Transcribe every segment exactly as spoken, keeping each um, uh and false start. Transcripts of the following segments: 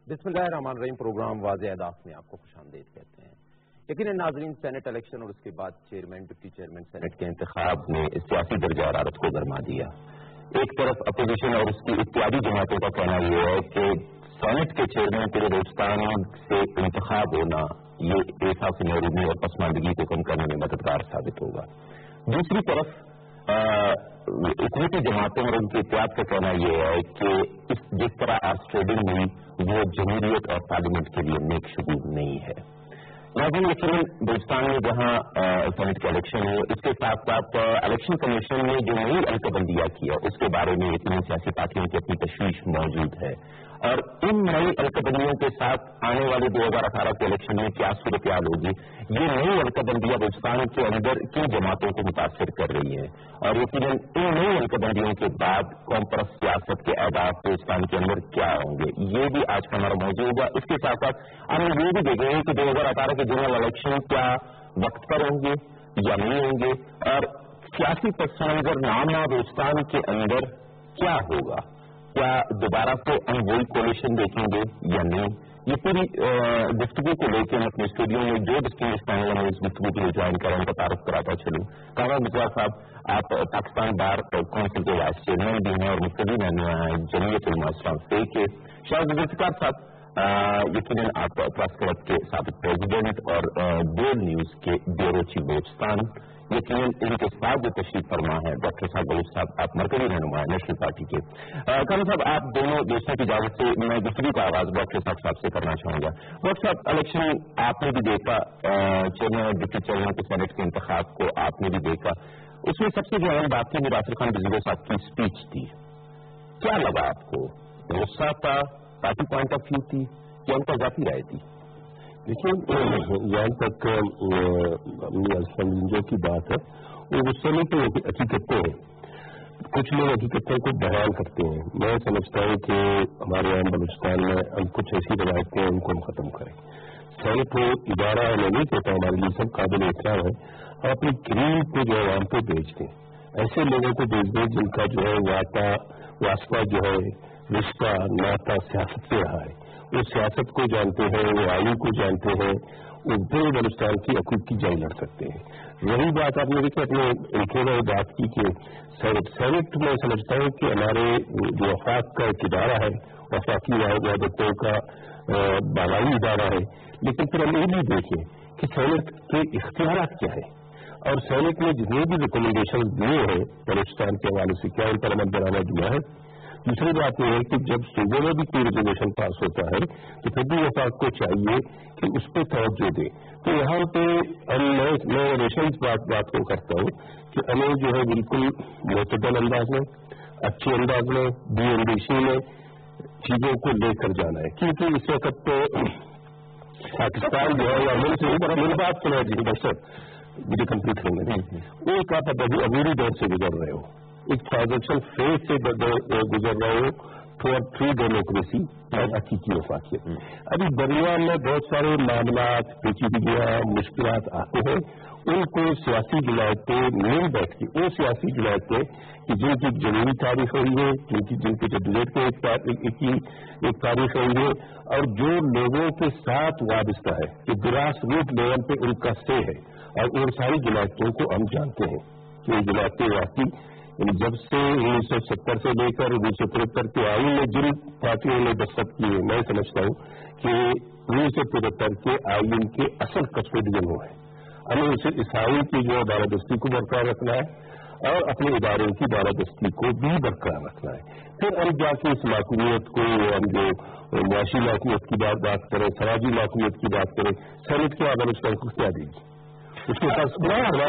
بسم اللہ الرحمن الرحیم پروگرام واضح اہداف میں آپ کو خوش آمدید کہتے ہیں. یقیناً ناظرین، سینٹ الیکشن اور اس کے بعد چیئرمین ڈپٹی چیئرمین سینٹ کے انتخاب نے سیاسی درجہ حرارت کو گرما دیا. ایک طرف اپوزیشن اور اس کی اتحادی جماعتوں کا کہنا یہ ہے کہ سینٹ کے چیئرمین پورے بلوچستان سے انتخاب ہونا یہ بے حساب سے محرومی اور پسماندگی کو کم کرنے میں مددگار ثابت ہوگا. دوسری طرف حکومتی جماعتوں اور ان کے اتحاد کا کہنا یہ ہے کہ اس جس طرح آرس ٹریڈنگ ہوئی وہ جمہوریت اور پارلیمنٹ کے لیے نیک شگون نہیں ہے. ناظرین، یقیناً بلوچستان میں جہاں سینٹ کا الیکشن ہو، اس کے ساتھ ساتھ الیکشن کمیشن نے جو نئی الکہ بندیاں کی ہے اس کے بارے میں یقیناً سیاسی پارٹیوں کی اپنی تشویش موجود ہے. اور ان نئی الکہ بندیوں کے ساتھ آنے والے دو ہزار اٹھارہ کے الیکشن میں کیا صورتحال ہوگی، یہ نئی الکہ بندیاں بلوچستان کے اندر کن جماعتوں کو متاثر کر رہی ہیں، اور یقیناً ان نئی الکہ بندیوں کے بعد قوم پرست سیاست کے اہداف بلوچستان کے اندر کیا ہوں گے، یہ بھی آج کا ہمارا موضوع ہوگا. اس کے ساتھ ساتھ ہم یہ بھی دیکھیں گے کہ دو ہزار اٹھارہ کے جنرل الیکشن کیا وقت پر ہوں گے یا نہیں ہوں گے، اور سیاسی پس منظر نامہ بلوچستان کے اندر کیا ہوگا. کیا دوبارہ سے ہم وہی کولیشن دیکھیں گے یا نہیں. یہ پوری گفتگو کو لے کے ہم اپنے اسٹوڈیو میں جو ڈسٹنگوشڈ پینل میں اس گفتگو کے لیے جوائن کر رہے ہیں ان کا تعارف کراتا چلوں. کامران مصباح صاحب، آپ پاکستان بار کونسل کے وائس چیئرمین بھی ہیں اور مختلف رہنما ہیں جمعیت علماء اسلام سے کے. شاہد ذوالفقار صاحب، یقیناً آپ پریس کلب کے سابق پریزیڈنٹ اور ڈیل نیوز کے بیورو چیف بلوچستان. یقیناً ان کے ساتھ جو تشریف فرما ہے ڈاکٹر صاحب بلوچ صاحب، آپ مرکزی رہنما ہیں نیشنل پارٹی کے. کامران صاحب، آپ دونوں دوستوں کی اجازت سے میں گفتگو کا آغاز ڈاکٹر صاحب صاحب سے کرنا چاہوں گا. ڈاکٹر صاحب، الیکشن آپ نے بھی دیکھا، چیئرمین اور ڈپٹی چیئرمین کے سینٹ کے انتخاب کو آپ نے بھی دیکھا. اس میں سب سے جو اہم بات تھی مدثر خان بزرگ صاحب کی اسپیچ تھی. کیا لگا آپ کو؟ غصہ تھا، پارٹی پوائنٹ آف ویو تھی یا ان کا ذاتی رائے تھی؟ دیکھیے، یہاں تک سمجھو کی بات ہے، وہ غصے میں تو حقیقتیں ہیں. کچھ لوگ حقیقتوں کو بیان کرتے ہیں. میں سمجھتا ہوں کہ ہمارے یہاں بلوچستان میں ہم کچھ ایسی روایتیں ہیں ان کو ہم ختم کریں. سینٹ وہ ادارہ ہے، میں نہیں کہتا ہمارے لیے سب قابل احترام ہے. ہم اپنی کریم کو جو ہے عوام پہ بھیج دیں، ایسے لوگوں کو بھیج دیں جن کا جو ہے واقع واسطہ جو ہے رشتہ ناتا سیاست سے رہا ہے. وہ سیاست کو جانتے ہیں، وہ آئین کو جانتے ہیں، وہ پورے بلوچستان کی حقوق کی جنگ لڑ سکتے ہیں. وہی بات آپ نے دیکھی اپنے لکھے میں بات کی کہ سینٹ سینٹ میں سمجھتا ہوں کہ ہمارے جو وفاق کا ایک ادارہ ہے، وفاقی عدالتوں کا بالائی ادارہ ہے. لیکن پھر ہم یہ بھی دیکھیں کہ سینٹ کے اختیارات کیا ہے، اور سینٹ نے جتنے بھی ریکمنڈیشن دیے ہیں بلوچستان کے حوالے سے کیا ان پر عمل درآمد دیا ہے. دوسری بات یہ ہے کہ جب صوبے میں بھی کوئی ریزولوشن پاس ہوتا ہے تو پھر بھی وفاق کو چاہیے کہ اس پہ توجہ دے. تو یہاں پہ میں ہمیشہ اس بات بات کو کرتا ہوں کہ ہمیں جو ہے بالکل معتدل انداز میں، اچھے انداز میں، بی این ڈی سی میں چیزوں کو لے کر جانا ہے. کیونکہ اس وقت تو پاکستان جو ہے یا ملک سے اوپر میری بات سنا جی بشر مجھے کمپلیٹ کرنا ہے، وہ ایک آپ ابھی دور سے گزر رہے ہو، ایک ٹرانزیکشن فیز سے گزر رہے ہو فور ٹرو ڈیموکریسی اور حقیقی وفاقیت. ابھی درمیان میں بہت سارے معاملات، پیچیدگیاں، مشکلات آتے ہیں. ان کو سیاسی جماعت پہ مل بیٹھ کے، وہ سیاسی جماعت پہ کہ جن کی جنوبی تاریخ ہوئی ہے، جن کی جن کے جدوجہد پہ ایک تاریخ ہوئی ہے، اور جو لوگوں کے ساتھ وابستہ ہے کہ گراس روٹ لیول پہ ان کا سے ہے. اور ان ساری جماعتوں کو ہم جانتے ہیں کہ یہ جماعتیں واقعی جب سے انیس سو ستر سے لے کر انیس سو ترہتر کے آئین میں جن پارٹیوں نے دستخط کیے، میں سمجھتا ہوں کہ انیس سو ترہتر کے آئین کے اصل کسٹوڈین وہ ہے. ہمیں اسے اس آئین کی جو بالادستی کو برقرار رکھنا ہے اور اپنے اداروں کی بالادستی کو بھی برقرار رکھنا ہے. پھر ہم جا کے اس معقولیت کو، ہم جو معاشی معقولیت کی بات بات کریں، سماجی معقولیت کی بات کریں، سینٹ کے آدھار اس کو کیا دے گی. اس کے پاس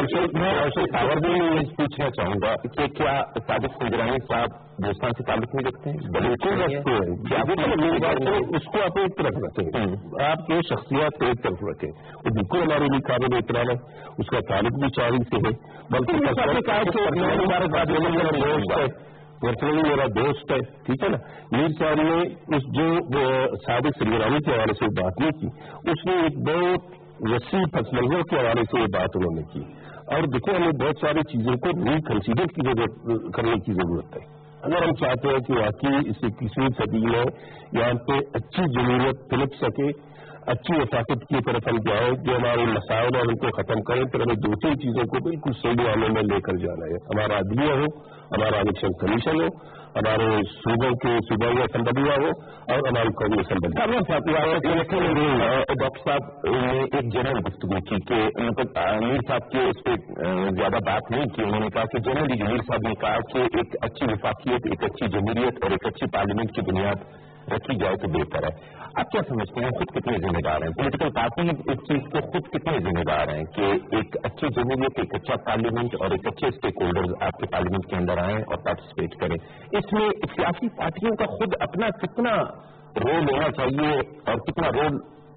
میں یہ پوچھنا چاہوں گا کہ کیا صادق سنجرانی صاحب بلوچستان سے تعلق نہیں رکھتے ہیں؟ بالکل رکھتے ہیں. اس کو آپ ایک طرف رکھیں، آپ کے شخصیات کو ایک طرف رکھیں، وہ بالکل ہمارے لیے قابل احترام ہے. اس کا تعلق بھی چاری سے ہے، بلکہ پرسنلی میرا دوست ہے. ٹھیک ہے نا. میر صاحب نے اس جو صادق سنجرانی کے حوالے سے بات نہیں کی، اس نے ایک بہت وسیع پس منظر کے حوالے سے یہ بات انہوں نے کی. اور دیکھیں، ہمیں بہت ساری چیزوں کو ری کنسیڈر کی ضرورت کرنے کی ضرورت ہے. اگر ہم چاہتے ہیں کہ واقعی اس اکیسویں صدی میں یہاں پہ اچھی جمہوریت پلٹ سکے، اچھی وفاقت کی طرف ہم جائیں، جو ہمارے مسائل ہیں ان کو ختم کریں، پھر ہمیں دو تین چیزوں کو بالکل صحیح عمل میں لے کر جانا ہے. ہمارا عدلیہ ہو، ہمارا الیکشن کمیشن ہو، ہمارے صوبوں کے صوبائی اسمبلیاں ہو، اور ہماری قومی اسمبلی. ڈاکٹر صاحب نے ایک جنرل گفتگو کی کہ میر صاحب کے اس پہ زیادہ بات نہیں کی. انہوں نے کہا کہ جنرلی میر صاحب نے کہا کہ ایک اچھی وفاقیت، ایک اچھی جمہوریت اور ایک اچھی پارلیمنٹ کی بنیاد رکھی جائے تو بہتر ہے. آپ کیا سمجھتے ہیں خود کتنے ذمہ دار ہیں پولیٹیکل پارٹی اس چیز کو خود کتنے ذمہ دار ہیں کہ ایک اچھی جمہوریت، ایک اچھا پارلیمنٹ اور ایک اچھے اسٹیک ہولڈرز آپ کے پارلیمنٹ کے اندر آئیں اور پارٹیسپیٹ کریں؟ اس میں سیاسی پارٹیوں کا خود اپنا کتنا رول ہونا چاہیے اور کتنا رول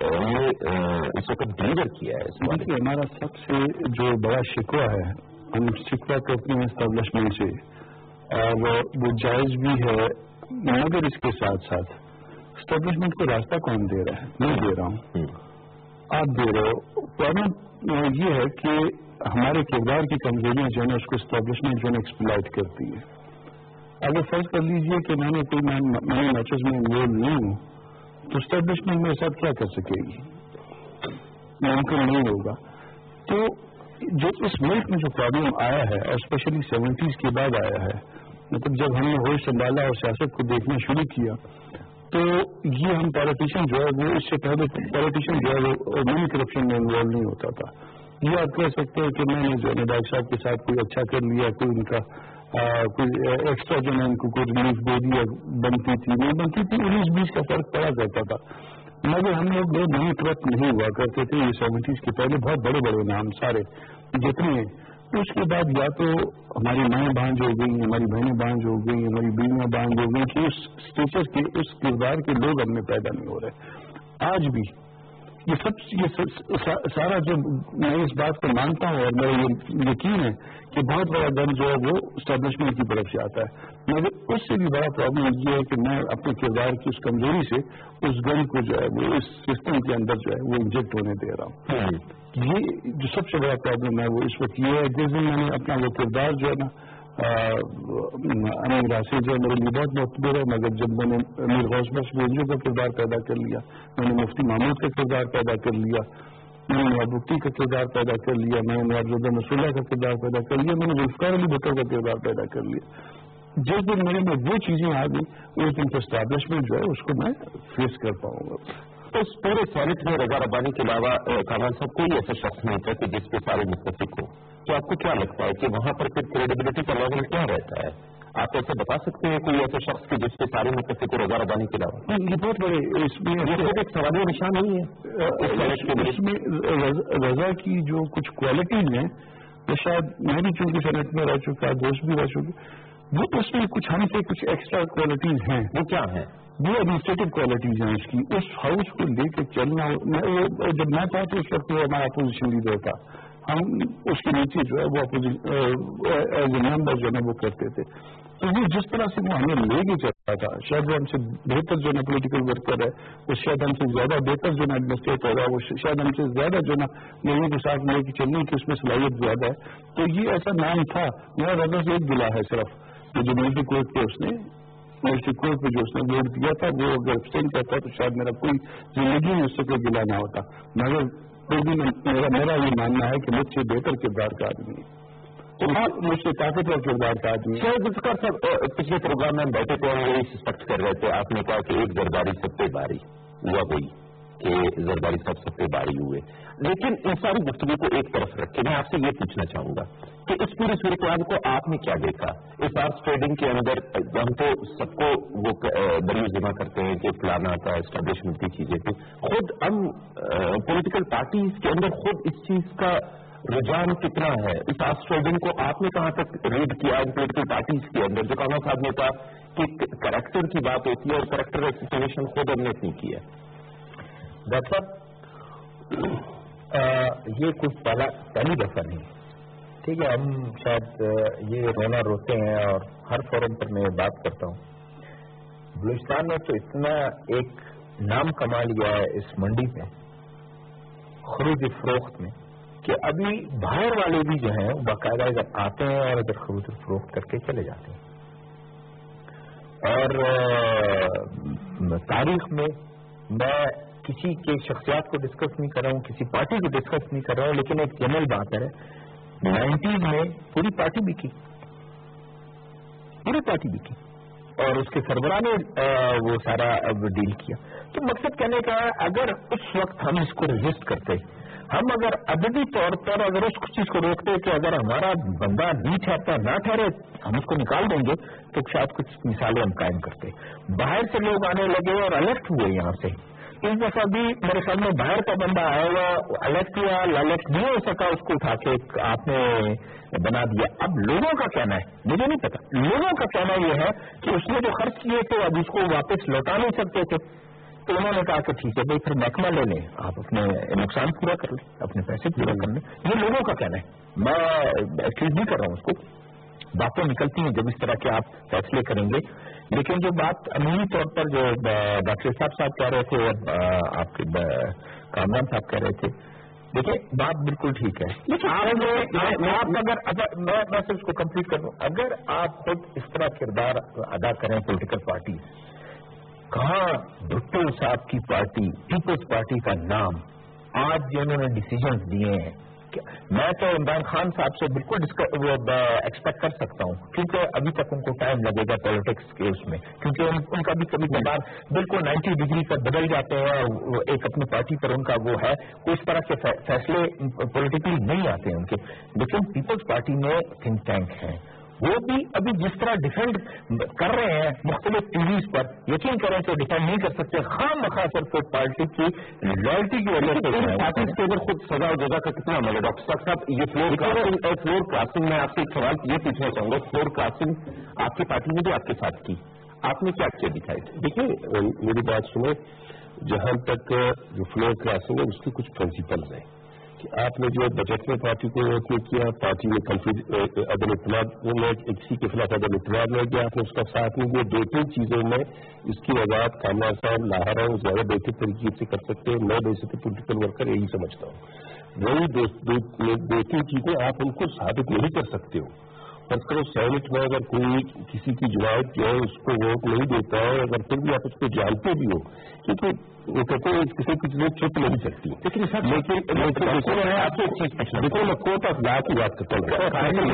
اس وقت ڈلیور کیا ہے؟ دیکھیے، ہمارا سب سے جو بڑا شکوہ ہے، ہم شکوہ کرتے ہیں اسٹیبلشمنٹ سے، اور وہ جائز بھی ہے، مگر اس کے ساتھ ساتھ اسٹیبلشمنٹ کو راستہ کون دے رہا ہے؟ میں دے رہا ہوں، آپ دے رہے ہو. پرابلم یہ ہے کہ ہمارے کردار کی کمزوریاں جو ہے نا، اس کو اسٹیبلشمنٹ جو ہے نا ایکسپلائٹ کرتی ہے. اگر فرض کر لیجئے کہ میں نے کوئی میں میچز میں انوالو نہیں ہوں تو اسٹیبلشمنٹ میرے ساتھ کیا کر سکے گی؟ ممکن نہیں ہوگا. تو جو اس ملک میں جو پرابلم آیا ہے، اور اسپیشلی سیونٹیز کے بعد آیا ہے، مطلب جب ہم نے ہوش سنبھالا اور سیاست کو دیکھنا شروع کیا، تو یہ ہم پالیٹیشین جو ہے وہ اس سے پہلے پالیٹیشین جو ہے وہ منی کرپشن میں انوالو نہیں ہوتا تھا. یہ آپ کہہ سکتے ہیں کہ میں نے جو ہے ڈاکٹر صاحب کے ساتھ کوئی اچھا کر لیا، کوئی ان کا کوئی ایکسٹرا جو ہے ان کو کوئی ریلیف دے دیا، بنتی تھی نہیں بنتی تھی، انیس بیس کا فرق پڑا کرتا تھا. مگر ہم لوگ دو منی کرپٹ نہیں ہوا کرتے تھے. یہ سیونٹیز کے پہلے بہت بڑے بڑے نام سارے جتنے ہیں. اس کے بعد یا تو ہماری مائیں بانجھ ہو گئی، ہماری بہنیں بانجھ ہو گئی، ہماری بیویاں بانجھ ہو گئی کہ اس اسٹیچر کے اس کردار کے لوگ ہم میں پیدا نہیں ہو رہے. آج بھی یہ سب یہ سارا جو میں اس بات کو مانتا ہوں اور میرا یہ یقین ہے کہ بہت بڑا گن جو ہے وہ اسٹیبلشمنٹ کی طرف سے آتا ہے. مگر اس سے بھی بڑا پرابلم یہ ہے کہ میں اپنے کردار کی اس کمزوری سے اس گن کو جو ہے وہ اس سسٹم کے اندر جو ہے وہ انجیکٹ ہونے دے رہا ہوں. یہ جو سب سے بڑا پرابلم ہے وہ اس وقت یہ ہے. جس دن میں نے اپنا وہ کردار جو ہے نا امیر راشد جو ہے میرے لیے بہت معتبر ہے، مگر جب میں نے امیر غوث بخش بینجو کا کردار پیدا کر لیا، میں نے مفتی محمود کا کردار پیدا کر لیا، میں نے نواب مفتی کا کردار پیدا کر لیا، میں نے نواب زدہ نصراللہ کا کردار پیدا کر لیا، میں نے ذوالفقار علی بھٹو کا کردار پیدا کر لیا. جس دن میرے میں وہ چیزیں آ گئی اس دن تو اسٹیبلشمنٹ جو ہے اس کو میں فیس کر پاؤں گا. اس پورے سینٹ میں رضا ربانی کے علاوہ کامران صاحب کوئی ایسا شخص نہیں تھا کہ جس پہ سارے متفق ہو. تو آپ کو کیا لگتا ہے کہ وہاں پر پھر کریڈیبلٹی کا لیول کیا رہتا ہے؟ آپ ایسے بتا سکتے ہیں کوئی ایسا شخص کہ جس پہ سارے متفق ہو رضا ربانی کے علاوہ؟ یہ بہت بڑے اس میں ایک سوال نشان نہیں ہے. اس میں رضا کی جو کچھ کوالٹیز ہیں وہ شاید میں بھی چونکہ سینٹ میں رہ چکا، دوست بھی رہ چکے، وہ اس میں کچھ ہم سے کچھ ایکسٹرا کوالٹیز ہیں. وہ کیا ہیں؟ وہ ایڈمنسٹریٹو کوالٹیز ہیں اس کی. اس ہاؤس کو لے کے چلنا، جب میں تھا تو اس وقت وہ ہمارا اپوزیشن لیڈر تھا، ہم اس کے نیچے جو ہے وہ ایز اے ممبر جو ہے وہ کرتے تھے. تو وہ جس طرح سے وہ ہمیں لے کے چلتا تھا، شاید وہ ہم سے بہتر جو ہے نا پولیٹیکل ورکر ہے، وہ شاید ہم سے زیادہ بہتر جو ہے نا ایڈمنسٹریٹر ہے، وہ شاید ہم سے زیادہ جو ہے نا لوگوں کے ساتھ لے کے چلنے کی اس میں صلاحیت زیادہ ہے. تو یہ ایسا نام تھا. میرا رضا سے ایک گلا ہے صرف، جو میونسپل کورٹ پہ اس نے میونسپل کورٹ پہ جو اس نے ووٹ دیا تھا، وہ اگر ابسٹین کرتا تو شاید میرا کوئی زندگی میں اس سے کوئی گلا نہ ہوتا. مگر پھر بھی میرا میرا یہ ماننا ہے کہ مجھ سے بہتر کردار کا آدمی ہے، مجھ سے طاقتور کردار کا آدمی ہے. ذوالفقار صاحب، پچھلے پروگرام میں ہم بیٹھے تھے، ہم یہی سسپیکٹ کر رہے تھے. آپ نے کہا کہ ایک زرداری سب پہ باری ہوا کوئی کہ زرداری سب سب پہ باری ہوئے. لیکن ان ساری گفتگو کو ایک طرف رکھ کے میں آپ سے یہ پوچھنا چاہوں گا کہ اس پوری صورتحال کو آپ نے کیا دیکھا؟ اس آرس ٹریڈنگ کے اندر ہم تو سب کو وہ بری ذمہ کرتے ہیں کہ فلانا تھا، اسٹیبلشمنٹ کی چیزیں تھیں. خود ہم پولیٹیکل پارٹیز کے اندر خود اس چیز کا رجحان کتنا ہے؟ اس آرس ٹریڈنگ کو آپ نے کہاں تک ریڈ کیا ان پولیٹیکل پارٹیز کے اندر؟ جو کامران صاحب نے کہا کہ کریکٹر کی بات ہوتی ہے اور کریکٹر ایسوسیشن خود ہم نے نہیں کی ہے. ڈاکٹر صاحب، یہ کچھ پہلا پہلی دفعہ نہیں، ٹھیک ہے، ہم شاید یہ رونا روتے ہیں اور ہر فورم پر میں بات کرتا ہوں. بلوچستان نے تو اتنا ایک نام کما لیا ہے اس منڈی میں، خرید فروخت میں، کہ ابھی باہر والے بھی جو ہیں باقاعدہ ادھر آتے ہیں اور ادھر خرید فروخت کر کے چلے جاتے ہیں. اور تاریخ میں میں کسی کے شخصیات کو ڈسکس نہیں کر رہا ہوں، کسی پارٹی کو ڈسکس نہیں کر رہا ہوں، لیکن ایک جنرل بات ہے، نائنٹیز میں پوری پارٹی بھی کی پوری پارٹی بھی کی اور اس کے سربراہ نے وہ سارا ڈیل کیا. تو مقصد کہنے کا ہے اگر اس وقت ہم اس کو رجسٹ کرتے، ہم اگر عددی طور پر اگر اس چیز کو روکتے کہ اگر ہمارا بندہ نہیں ٹھہرتا نہ ٹھہرے ہم اس کو نکال دیں گے، تو شاید کچھ مثالیں ہم قائم کرتے. باہر سے لوگ آنے لگے اور الرٹ ہوئے یہاں سے. اس دفعہ بھی میرے سامنے باہر کا بندہ آیا ہوا الرٹ کیا، الرٹ نہیں ہو سکا، اس کو اٹھا کے آپ نے بنا دیا. اب لوگوں کا کہنا ہے، مجھے نہیں پتا، لوگوں کا کہنا یہ ہے کہ اس نے جو خرچ کیے تھے اب اس کو واپس لوٹا نہیں سکتے تھے. تو انہوں نے کہا کہ ٹھیک ہے بھائی پھر محکمہ لے لیں، آپ اپنے نقصان پورا کر لیں، اپنے پیسے پورا کر لیں. یہ لوگوں کا کہنا ہے، میں ایکسکیوز نہیں کر رہا ہوں اس کو، باتیں نکلتی ہیں جب اس طرح کے آپ فیصلے کریں گے. لیکن جو بات عمومی طور پر جو ڈاکٹر صاحب صاحب کہہ رہے تھے، آپ کے کامران صاحب کہہ رہے تھے، دیکھیں بات بالکل ٹھیک ہے. لیکن آپ اگر میں صرف اس کو کمپلیٹ کر دوں، اگر آپ خود اس طرح کردار ادا کریں پولیٹیکل پارٹی، کہاں بھٹو صاحب کی پارٹی پیپلز پارٹی کا نام آج جو انہوں نے ڈیسیجنز دیے ہیں، میں تو عمران خان صاحب سے بالکل ایکسپیکٹ کر سکتا ہوں، کیونکہ ابھی تک ان کو ٹائم لگے گا پالیٹکس کے اس میں، کیونکہ ان, ان کا بھی کبھی کبھار بالکل نائنٹی ڈگری پر بدل جاتے ہیں اور ایک اپنی پارٹی پر ان کا وہ ہے، اس طرح کے فیصلے پولیٹیکلی نہیں آتے ہیں ان کے. لیکن پیپلز پارٹی میں تھنک ٹینک ہیں، وہ بھی ابھی جس طرح ڈیفینڈ کر رہے ہیں مختلف ٹی ویز پر، یقین کریں کہ ڈیفینڈ نہیں کر سکتے خام مخواہ صرف پارٹی کی لائلٹی کی وجہ سے. پارٹیز کے اندر خود سزا و جزا کا کتنا عمل ہے ڈاکٹر صاحب؟ یہ فلور کراسنگ فلور کراسنگ میں آپ سے ایک سوال یہ پوچھنا چاہوں گا، فلور کراسنگ آپ کی پارٹی نے بھی آپ کے ساتھ کی، آپ نے کیا کیا دکھائی تھے؟ دیکھیے میری بات سنیں، جہاں تک جو فلور کراسنگ ہے اس کے کچھ پرنسپلز ہیں کہ آپ نے جو بجٹ میں پارٹی کو ووٹ نہیں کیا، پارٹی میں عدم اعتماد میں کسی کے خلاف عدم اعتماد نہیں کیا، آپ نے اس کا ساتھ نہیں دیا. دو تین چیزوں میں اس کی وضاحت کامران صاحب لاہور ہے زیادہ بہتر طریقے سے کر سکتے ہیں، میں بیسکلی پولیٹیکل ورکر یہی سمجھتا ہوں. وہی دو تین چیزیں آپ ان کو ثابت نہیں کر سکتے ہو. فرض کرو سینٹ میں اگر کوئی کسی کی جماعت جو ہے اس کو ووٹ نہیں دیتا ہے، اگر پھر بھی آپ اس کو جانتے بھی ہو، کیونکہ وہ کہتے ہیں کسی کی چیزیں چھپ نہیں سکتی. لیکن لیکن میں کوٹ آف لا کی بات کرتا ہوں،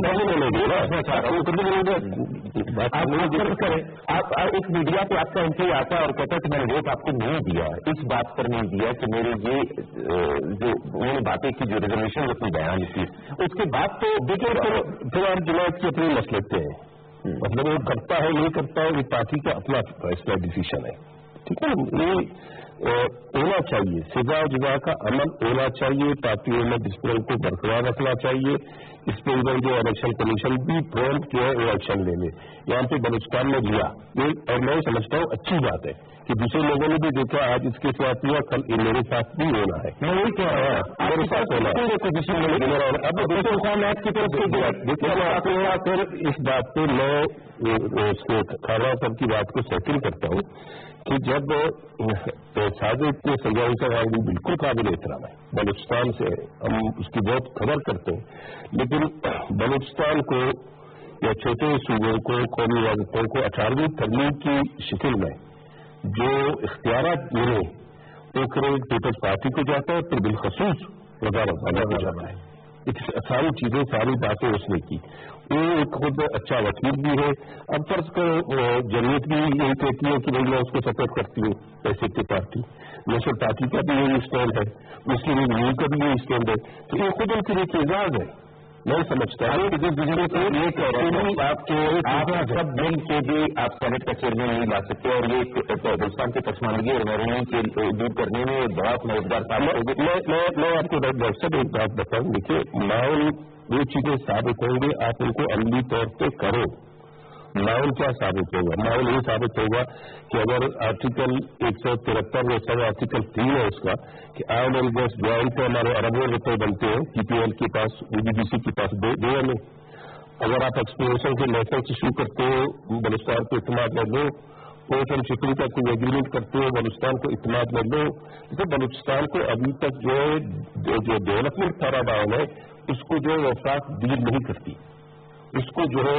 آپ ایک میڈیا پہ آپ کا انٹرویو آتا ہے اور کہتا ہے کہ میں نے ووٹ آپ کو نہیں دیا، اس بات پر نہیں دیا کہ میرے یہ جو انہوں نے باتیں کی جو ریزرویشن اپنی بیان کی، اس کے بعد تو دیکھیے پھر آپ جماعت کی اپنی مسئلے ہیں، مطلب وہ کرتا ہے نہیں کرتا ہے، یہ پارٹی کا اپنا فیصلہ ڈیسیشن ہے. ٹھیک ہے، یہ ہونا چاہیے، سزا جزا کا عمل ہونا چاہیے، پارٹیوں میں ڈسپلن کو برقرار رکھنا چاہیے. اس پہ ادھر جو الیکشن کمیشن بھی فوراً جو ہے وہ ایکشن لے لے. یہاں پہ بلوچستان میں لیا، یہ اور میں سمجھتا ہوں اچھی بات ہے کہ دوسرے لوگوں نے بھی دیکھا آج اس کے ساتھ ہوا، کل میرے ساتھ بھی ہونا ہے. میں وہی کہہ رہا ہوں میرے ساتھ ہونا ہے. اب دوسرے خانات کی طرف سے پھر اس بات پہ میں اس کو کھانا صاحب کی بات کو سیکنڈ کرتا ہوں کہ جب صادق کے سجائی کا بھی بالکل قابل احترام ہے، بلوچستان سے ہم اس کی بہت خبر کرتے ہیں، لیکن بلوچستان کو یا چھوٹے صوبوں کو قومی ریاستوں کو اٹھارہویں ترمیم کی شکل میں جو اختیارات ملے وہ کرے پیپلز پارٹی کو جاتا ہے، پھر بالخصوص وزارت اعلیٰ کو جانا ہے. ساری چیزیں ساری باتیں اس نے کی. وہ ایک خود اچھا وکیل بھی ہے. اب فرض کو جمعیت بھی یہی کہتی ہے کہ میں اس کو سپورٹ کرتی ہوں، پیسے کی پارٹی نیشنل پارٹی کا بھی یہی اسٹینڈ ہے، مسلم لیگ کا بھی یہی اسٹینڈ ہے. تو یہ خود ان کے لیے ایک اعزاز ہے. میں سمجھتا ہوں کہ جس دوسرے کو یہ کہہ رہے ہیں آپ کے آپ سب مل کے بھی آپ سینٹ کا چیئرمین نہیں لا سکتے، اور یہ ہندوستان کی پسماندگی اور محرومی کے دور کرنے میں بہت مددگار ثابت ہوگی. میں آپ کو ڈاکٹر صاحب ایک بات بتاؤں، دیکھیے ناول وہ چیزیں ثابت ہوں گے، آپ ان کو عملی طور پہ کرو. ناول کیا ثابت ہوگا؟ ناول یہ ثابت ہوگا کہ اگر آرٹیکل ایک سو ترہتر میں سب آرٹیکل تین ہے اس کا کہ آئل اینڈ گیس جوائن پہ ہمارے اربوں روپے بنتے ہیں پی پی ایل کے پاس، بی بی سی کے پاس دے ہمیں. اگر آپ ایکسپلوریشن کے لائسنس ایشو کرتے ہو بلوچستان کو اعتماد میں لو، اوپن شکری کا کوئی ایگریمنٹ کرتے ہو بلوچستان کو اعتماد میں لو. تو بلوچستان کو ابھی تک جو ہے جو ڈیولپمنٹ پیراڈائم ہے اس کو جو ہے وفاق ڈیل نہیں کرتی، اس کو جو ہے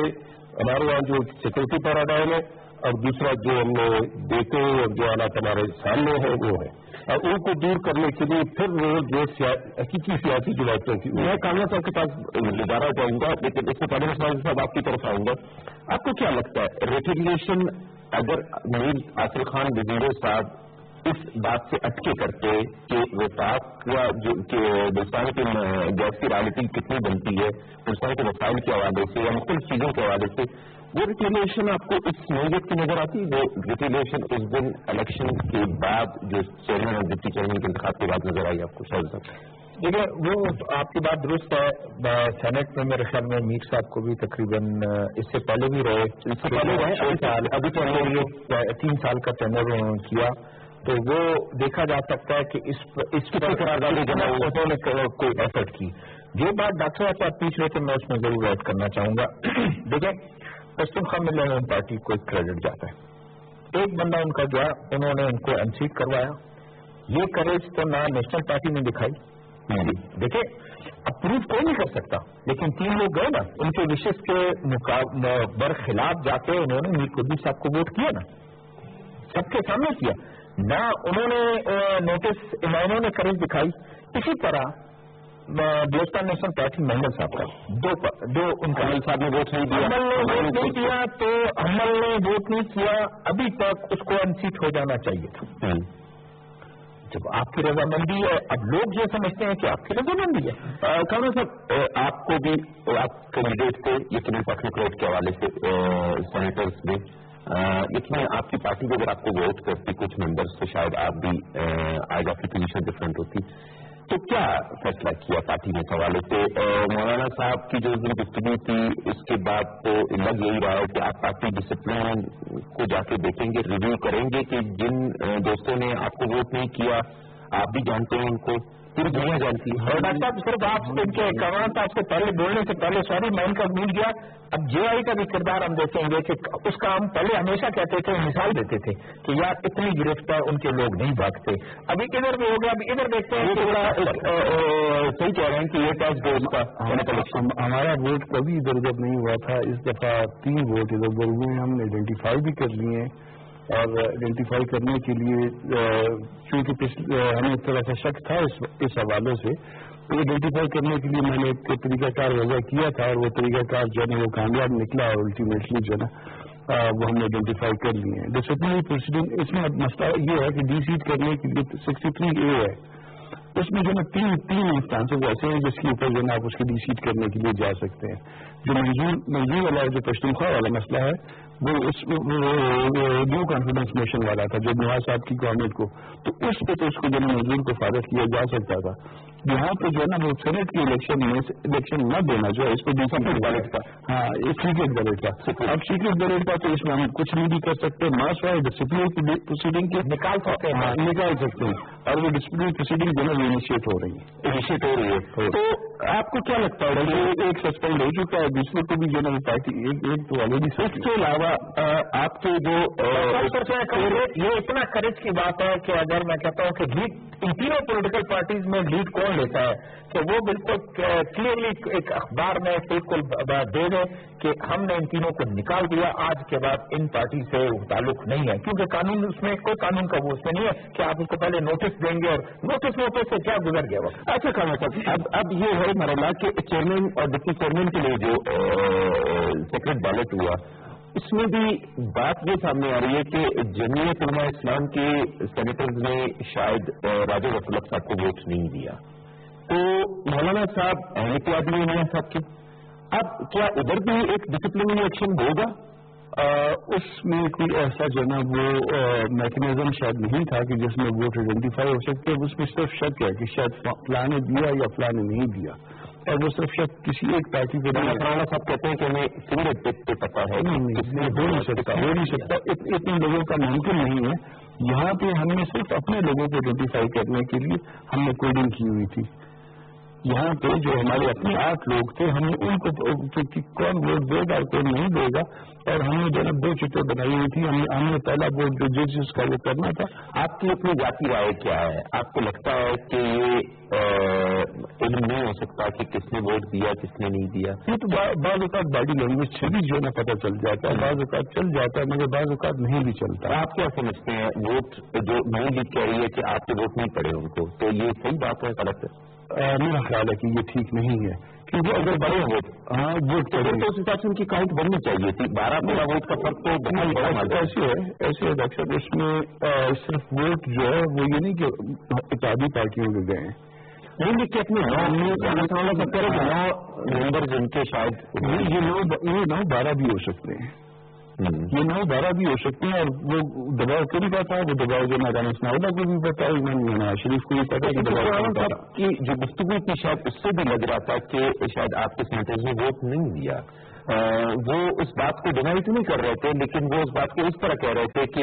हमारे यहाँ जो सिक्योरिटी पैराडाइम है और दूसरा जो हमने देते हैं और जो हालात हमारे सामने है वो है, और उनको दूर करने के लिए फिर वो जो हकीकी सियासी जमातों की। मैं कामना साहब के पास दोबारा जाऊंगा, लेकिन इससे पहले साहब आपकी तरफ आऊंगा। आपको क्या लगता है रेटिगुलेशन, अगर मीर आसिफ खान वजीर साहब इस बात से अटके करते कि वफाक का जो हिंदुस्तान की गैस की रॉयल्टी कितनी बनती है हिंदुस्तान के वसाइल के हवाले से या मुख्तलिफ चीजों के हवाले से, वो रिटेलिएशन आपको इस नौयत की नजर आती है? वो रिटेलिएशन उस दिन इलेक्शन के बाद जो चेयरमैन और डिप्टी चेयरमैन के इंतखाब के बाद नजर आई आपको? शायद साहब देखिए, वो आपकी बात दुरुस्त है। सेनेट में मेरे ख्याल में मीर साहब को भी तकरीबन इससे पहले भी रहे, इससे पहले रहे छह साल, अभी तो ये तीन साल का टेंडर किया, तो वो देखा जा सकता है कि इस इस करारदादी उन्होंने कोई एफर्ट की। जो बात डॉक्टर साहब पूछ रहे थे मैं उसमें जरूर ऐड करना चाहूंगा। देखिए, पश्तूनख्वा मिलियन पार्टी को क्रेडिट जाता है। एक बंदा उनका गया, उन्होंने उनको अनसीट करवाया। ये करेज तो ना नेशनल पार्टी ने दिखाई। देखिए, अप्रूव कोई नहीं कर सकता, लेकिन तीन लोग गए ना, उनके विशेष के बरखिलाफ जाके उन्होंने मीर कुद्दूस साहब को वोट किया ना, सबके सामने किया ना। उन्होंने नोटिस इन्होंने करेज दिखाई। इसी तरह बलोचिस्तान नेशनल पार्टी मंगल साहब का दो दो उनका साहब ने वोट नहीं दिया, अमल ने वोट नहीं दिया, तो अमल ने वोट नहीं किया, अभी तक उसको अनसीट हो जाना चाहिए था। जब आपकी रजामंदी है, अब लोग ये समझते हैं कि आपकी रजामंदी है। कामरान साहब, आपको भी आप कैंडिडेट थे यकीन टेक्नोक्रेट के हवाले से सेनेटर्स में, लेकिन आपकी पार्टी भी अगर आपको वोट करती कुछ मेंबर्स तो शायद आप भी आज आपकी पोजीशन डिफरेंट होती। तो क्या फैसला किया पार्टी ने इस हवाले से? मौलाना साहब की जो दिन गुफ्तगू थी उसके बाद तो लग यही रहा है कि आप पार्टी डिसिप्लिन को जाके देखेंगे, रिव्यू करेंगे कि जिन दोस्तों ने आपको वोट नहीं किया, आप भी जानते हैं उनको, पूरी दुनिया जानती है। और डॉक्टर साहब, सिर्फ आप इनके कमान साहब से पहले बोलने से पहले सॉरी मैं इनका भूल गया, अब जेआई का भी किरदार हम देखेंगे कि उसका हम पहले हमेशा कहते थे, मिसाल देते थे कि यार इतनी गिरफ्त है, उनके लोग नहीं भागते। अभी इधर भी हो गया, अभी इधर देखते हैं कि बड़ा सही कह रहे हैं कि ये टैक्स डोज का हमारा वोट कभी इधर उधर नहीं हुआ था। इस दफा तीन वोट इधर उधर हुए हैं, हमने आइडेंटिफाई भी कर लिए हैं, और आइडेंटिफाई करने के लिए चूंकि हमें थोड़ा सा शक था इस इस हवाले से, तो आइडेंटिफाई करने के लिए मैंने एक तरीकाकार वजह किया था, और वो तरीकाकार जो है वो कामयाब निकला, और अल्टीमेटली जो है ना वो हमने आइडेंटिफाई कर लिए हैं। डिसिप्लिनरी प्रोसीडिंग, इसमें मसला ये है कि डी सीट करने के लिए सिक्सटी थ्री ए है, उसमें जो है तीन तीन इंस्टांसेस ऐसे हैं जिसके ऊपर जो है आप उसकी डी सीट करने के लिए जा सकते हैं। जो मंजूर मंजूर वाला जो पश्तूनख्वा वाला मसला है वो उस न्यू कॉन्फिडेंस मोशन वाला था जो नवाज साहब की गवर्नमेंट को, तो उस पर तो उसको जो मंजूर को फारिग किया जा सकता था। यहाँ पे जो है ना वो सेनेट की इलेक्शन में इलेक्शन न देना जो है इस पर सीक्रेट बैलेट का, हाँ सीक्रेट बैलेट का, अब सीक्रेट बैलेट का तो इसमें हम कुछ नहीं भी कर सकते, मास वाइज डिसिप्लिनरी प्रोसीडिंग के निकाल सकते हैं, निकाल सकते हैं, और वो डिसिप्लिनरी प्रोसीडिंग जो है वो इनिशिएट हो रही है इनिशिएट हो रही है। तो आपको क्या लगता है कि एक सस्पेंड हो चुका है, दूसरे को भी जो है पार्टी एक एक तो ऑलरेडी, इसके अलावा आपके जो ये इतना करेज की बात है कि अगर मैं कहता हूँ कि लीड इन तीनों पॉलिटिकल पार्टीज में लीड कौन लेता है, कि वो बिल्कुल क्लियरली एक अखबार में बिल्कुल दे दे कि हमने इन तीनों को निकाल दिया, आज के बाद इन पार्टी से ताल्लुक नहीं है, क्योंकि कानून उसमें कोई कानून का वो उसमें नहीं है कि आप उसको पहले नोटिस देंगे और नोटिस नोटिस से क्या गुजर गया वक्त। अच्छा कहना चाहता अब अब ये है मरला के चेयरमैन और डिप्टी चेयरमैन के लिए जो सेक्रेट बैलेट हुआ, इसमें भी बात ये सामने आ रही है कि जमीयत उलमा इस्लाम के सेनेटर्स ने शायद राजा रसूलुल्लाह साहब को वोट नहीं दिया, तो मौलाना साहब अहमियत आदमी हैं साहब के, अब क्या उधर भी एक डिसिप्लिनरी एक्शन होगा? आ, उसमें कोई ऐसा जो ना वो मैकेनिज्म शायद नहीं था कि जिसमें वोट आइडेंटिफाई हो सकते, उसमें सिर्फ शक है कि शायद फलां ने दिया या फलां ने नहीं दिया, और वो सिर्फ शक किसी एक पार्टी के लिए। मौलाना साहब कहते हैं कि हमें सिगरेट पे पता है, नहीं हो नहीं सकता हो नहीं सकता इतने लोगों का मुमकिन नहीं है। यहाँ पे हमने सिर्फ अपने लोगों को आइडेंटिफाई करने के लिए हमने कोडिंग की हुई थी, یہاں پہ جو ہمارے اپنے آٹھ لوگ تھے ہم نے ان کو کون ووٹ دے گا کون نہیں دے گا، اور ہم نے جو ہے دو چٹیں بنائی ہوئی تھی، ہم نے پہلا ووٹ جو ججز کا وہ کرنا تھا۔ آپ کی اپنی ذاتی رائے کیا ہے؟ آپ کو لگتا ہے کہ یہ علم نہیں ہو سکتا کہ کس نے ووٹ دیا کس نے نہیں دیا؟ یہ تو بعض اوقات باڈی لینگویج سے بھی جو ہے نا پتہ چل جاتا ہے، بعض اوقات چل جاتا ہے مگر بعض اوقات نہیں بھی چلتا۔ آپ کیا سمجھتے ہیں ووٹ جو نئی لیگ کہہ رہی ہے کہ آپ کے ووٹ نہیں پڑے ان کو، تو یہ صحیح بات ہے غلط ہے؟ میرا خیال ہے کہ یہ ٹھیک نہیں ہے، کیونکہ اگر بڑے ووٹ ہاں ووٹ کریں تو اس حساب سے ان کی کاؤنٹ بڑھنی چاہیے تھی، بارہ تیرہ ووٹ کا فرق تو بہت بڑا ایسے ہے ایسے ہے ڈاکٹر صاحب، اس میں صرف ووٹ جو ہے وہ یہ نہیں کہ اتحادی پارٹیوں کے گئے ہیں، نہیں لیکن اپنے نو سب کرے کہ نو ممبر جن کے شاید یہ نو یہ نو بارہ بھی ہو سکتے ہیں، یہ نو بارہ بھی ہو سکتے ہیں، اور وہ دباؤ کو نہیں پتا، وہ دباؤ جو مولانا اسماعیلہ کو بھی پتا ہے، مولانا شریف کو بھی پتا ہے کہ دباؤ کی جو گفتگو تھی شاید اس سے بھی لگ رہا تھا کہ شاید آپ کے سینٹرز میں ووٹ نہیں دیا، وہ اس بات کو ڈینائی تو نہیں کر رہے تھے لیکن وہ اس بات کو اس طرح کہہ رہے تھے کہ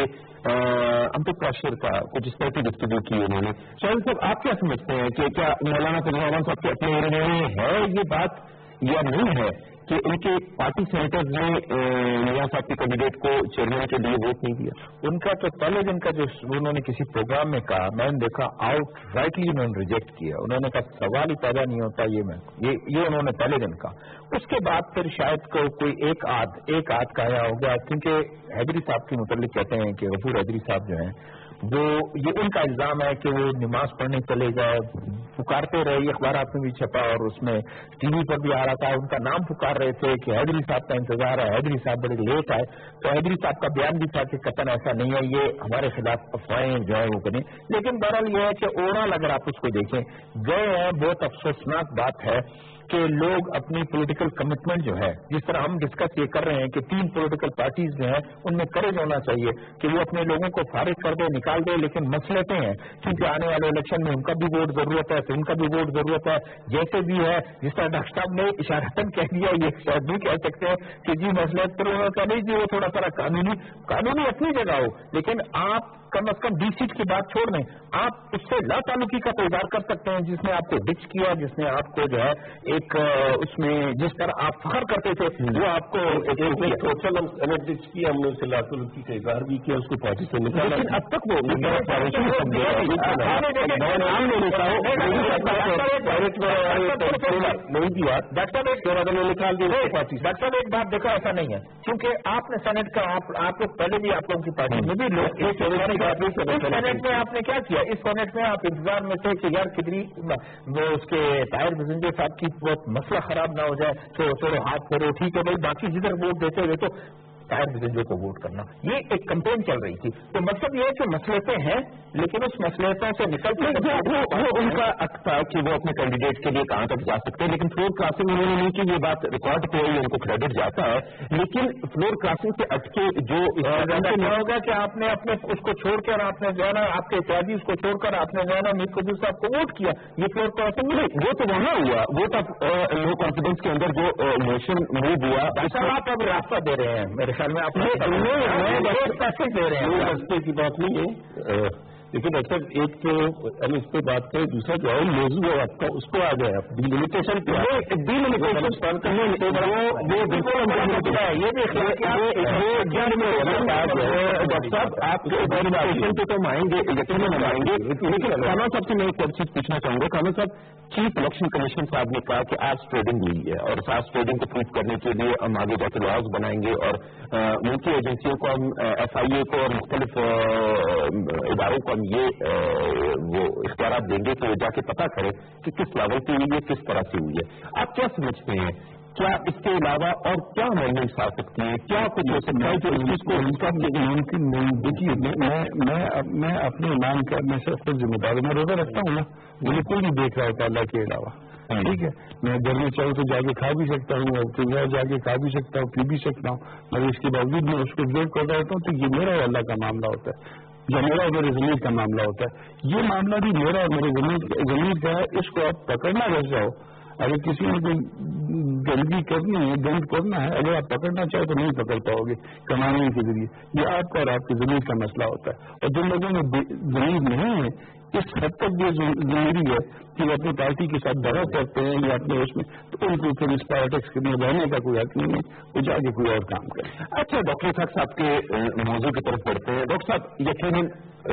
ہم تو پریشر تھا، کچھ اس طرح کی گفتگو کی انہوں نے۔ شاہد صاحب آپ کیا سمجھتے ہیں کہ کیا مولانا فضل الرحمان صاحب کے اپنے ایریا میں ہے یہ بات یا نہیں ہے کہ ان کے پارٹی سینٹرز نے نواز صاحب کے کینڈیڈیٹ کو چیئرمین کے لیے ووٹ نہیں دیا؟ ان کا تو پہلے دن کا جو انہوں نے کسی پروگرام میں کہا، میں نے دیکھا آؤٹ رائٹلی انہوں نے ریجیکٹ کیا، انہوں نے کہا سوال ہی پیدا نہیں ہوتا، یہ میں یہ یہ انہوں نے پہلے دن کہا۔ اس کے بعد پھر شاید کو کوئی ایک آدھ ایک آدھ کا آیا ہو گیا، کیونکہ حیدری صاحب کے متعلق کہتے ہیں کہ غفور حیدری صاحب جو ہیں وہ یہ ان کا الزام ہے کہ وہ نماز پڑھنے چلے گئے، پکارتے رہے، یہ اخبارات میں بھی چھپا اور اس میں ٹی وی پر بھی آ رہا تھا، ان کا نام پکار رہے تھے کہ حیدری صاحب کا انتظار ہے، حیدری صاحب بڑے لیٹ آئے، تو حیدری صاحب کا بیان بھی تھا کہ قطعاً ایسا نہیں ہے، یہ ہمارے خلاف افواہیں جو ہے وہ کریں، لیکن بہرحال یہ ہے کہ اوورآل اگر آپ اس کو دیکھیں گئے ہیں، بہت افسوسناک بات ہے کہ لوگ اپنی پولیٹیکل کمٹمنٹ جو ہے، جس طرح ہم ڈسکس یہ کر رہے ہیں کہ تین پولیٹیکل پارٹیز جو ہیں ان میں کریج ہونا چاہیے کہ وہ اپنے لوگوں کو فارغ کر دے، نکال دے، لیکن مسئلے ہیں کیونکہ آنے والے الیکشن میں ان کا بھی ووٹ ضرورت ہے، ان کا بھی ووٹ ضرورت ہے، جیسے بھی ہے جس طرح ڈاکٹر صاحب نے اشارتاً کہہ دیا، یہ شاید بھی کہہ سکتے ہیں کہ جی مسئلہ پر کا نہیں جی وہ تھوڑا سا قانونی قانونی اپنی جگہ ہو، لیکن آپ کم از کم ڈی سیٹ کی بات چھوڑ دیں، آپ اس سے لا تعلقی کا اظہار کر سکتے ہیں جس نے آپ کو ڈچ کیا، جس نے آپ کو جو ہے ایک اس میں جس پر آپ فخر کرتے تھے وہ آپ کو سوشل ڈچ کیا، ہم نے اسے لا تعلقی کا اظہار بھی کیا، اس کو پارٹی سے نکالا، لیکن اب تک وہ نہیں دیا، ڈاکٹر نکال دیا پارٹی۔ ڈاکٹر صاحب ایک بات دیکھو، ایسا نہیں ہے کیونکہ آپ نے سینٹ کا آپ لوگ پہلے بھی آپ لوگوں کی پارٹی میں بھی لوگ سینٹ میں آپ نے کیا کیا، اس سینٹ میں آپ انتظار میں تھے کہ یار کتنی وہ اس کے طاہر بزنجے صاحب کی بہت مسئلہ خراب نہ ہو جائے، تو چلو ہاتھ پھیرو، ٹھیک ہے بھائی، باقی جدھر ووٹ دیتے ہوئے تو طاہر بزنجے کو ووٹ کرنا، یہ ایک کمپین چل رہی تھی، تو مطلب یہ ہے کہ مسئلے ہیں لیکن اس مسئلوں سے نکلتے ان کا حق تھا کہ وہ اپنے کینڈیڈیٹ کے لیے کہاں تک جا سکتے ہیں، لیکن فلور کلاسنگ انہوں نے نہیں کی، یہ بات ریکارڈ پہ ان کو کریڈٹ جاتا ہے، لیکن فلور کلاسنگ سے اٹکے جو کیا ہوگا کہ آپ نے اپنے اس کو چھوڑ کر آپ نے جو ہے نا آپ کے اتحادی اس کو چھوڑ کر آپ نے جو ہے نا میر قدر صاحب کو ووٹ کیا، یہ فلور کلاسنگ نہیں، وہ تو وہاں ہوا، وہ تب لو کانفیڈنس کے اندر جو موشن موو ہوا، آپ اب راستہ دے رہے ہیں، میرے خیال میں آپ دے رہے ہیں، راستے کی بات نہیں ہے، لیکن ڈاکٹر ایک تو ہم اس پہ بات کریں، دوسرا جو ہے موضوع ہے آپ کا اس کو آ جائے آپ ڈیلیمیٹیشن پہ ڈیلیمیٹیشن وہ بالکل یہ بھی ڈاکٹر صاحب آپ کے ڈیلیمیٹیشن پہ تو ہم آئیں گے، یقیناً ہم آئیں گے، لیکن خانہ صاحب سے میں ایک اور چیز پوچھنا چاہوں گا۔ خانہ صاحب، چیف الیکشن کمیشن صاحب نے کہا کہ آج ٹریڈنگ ہوئی ہے اور اس آج ٹریڈنگ کو پروف کرنے کے لیے ہم آگے جا کے لاز بنائیں گے اور ملکی ایجنسیوں کو ہم ایف آئی اے کو اور مختلف اداروں کو ہم یہ وہ اختیارات دیں گے کہ وہ جا کے پتہ کرے کہ کس لیول پہ ہوئی ہے، کس طرح سے ہوئی ہے۔ آپ کیا سمجھتے ہیں، کیا اس کے علاوہ اور کیا امینڈمنٹس آ سکتی ہیں، کیا کچھ ہو سکتا ہے جو اس چیز کو ممکن نہیں؟ دیکھیے میں اپنے ایمان کا میں صرف خود ذمہ دار میں روزہ رکھتا ہوں نا، مجھے کوئی نہیں دیکھ رہا ہے اللہ کے علاوہ، ٹھیک ہے، میں گھر میں چاہوں تو جا کے کھا بھی سکتا ہوں اور جا کے کھا بھی سکتا ہوں، پی بھی سکتا ہوں، مگر اس کے باوجود میں اس کو آبزرو کر رہا ہوتا ہوں، تو یہ میرا اور اللہ کا معاملہ ہوتا ہے، یا میرا اور میرے ضمیر کا معاملہ ہوتا ہے، یہ معاملہ بھی میرا اور میرے ضمیر کا ہے، اس کو آپ پکڑنا رہ جاؤ، اگر کسی نے کوئی گندگی کرنی ہے، گند کرنا ہے، اگر آپ پکڑنا چاہو تو نہیں پکڑ پاؤ گے کمانے کے ذریعے. یہ آپ کا اور آپ کی زمین کا مسئلہ ہوتا ہے. اور جن لوگوں میں زمین نہیں ہے اس حد تک یہ ضروری ہے کہ وہ اپنی پارٹی کے ساتھ دعویٰ کرتے ہیں یا اپنے اس میں، تو ان کو پھر اس پالیٹکس کے لیے رہنے کا کوئی حق نہیں ہے، وہ جا کے کوئی اور کام کرے. اچھا ڈاکٹر صاحب صاحب کے موضوع کی طرف بڑھتے ہیں. ڈاکٹر صاحب یقیناً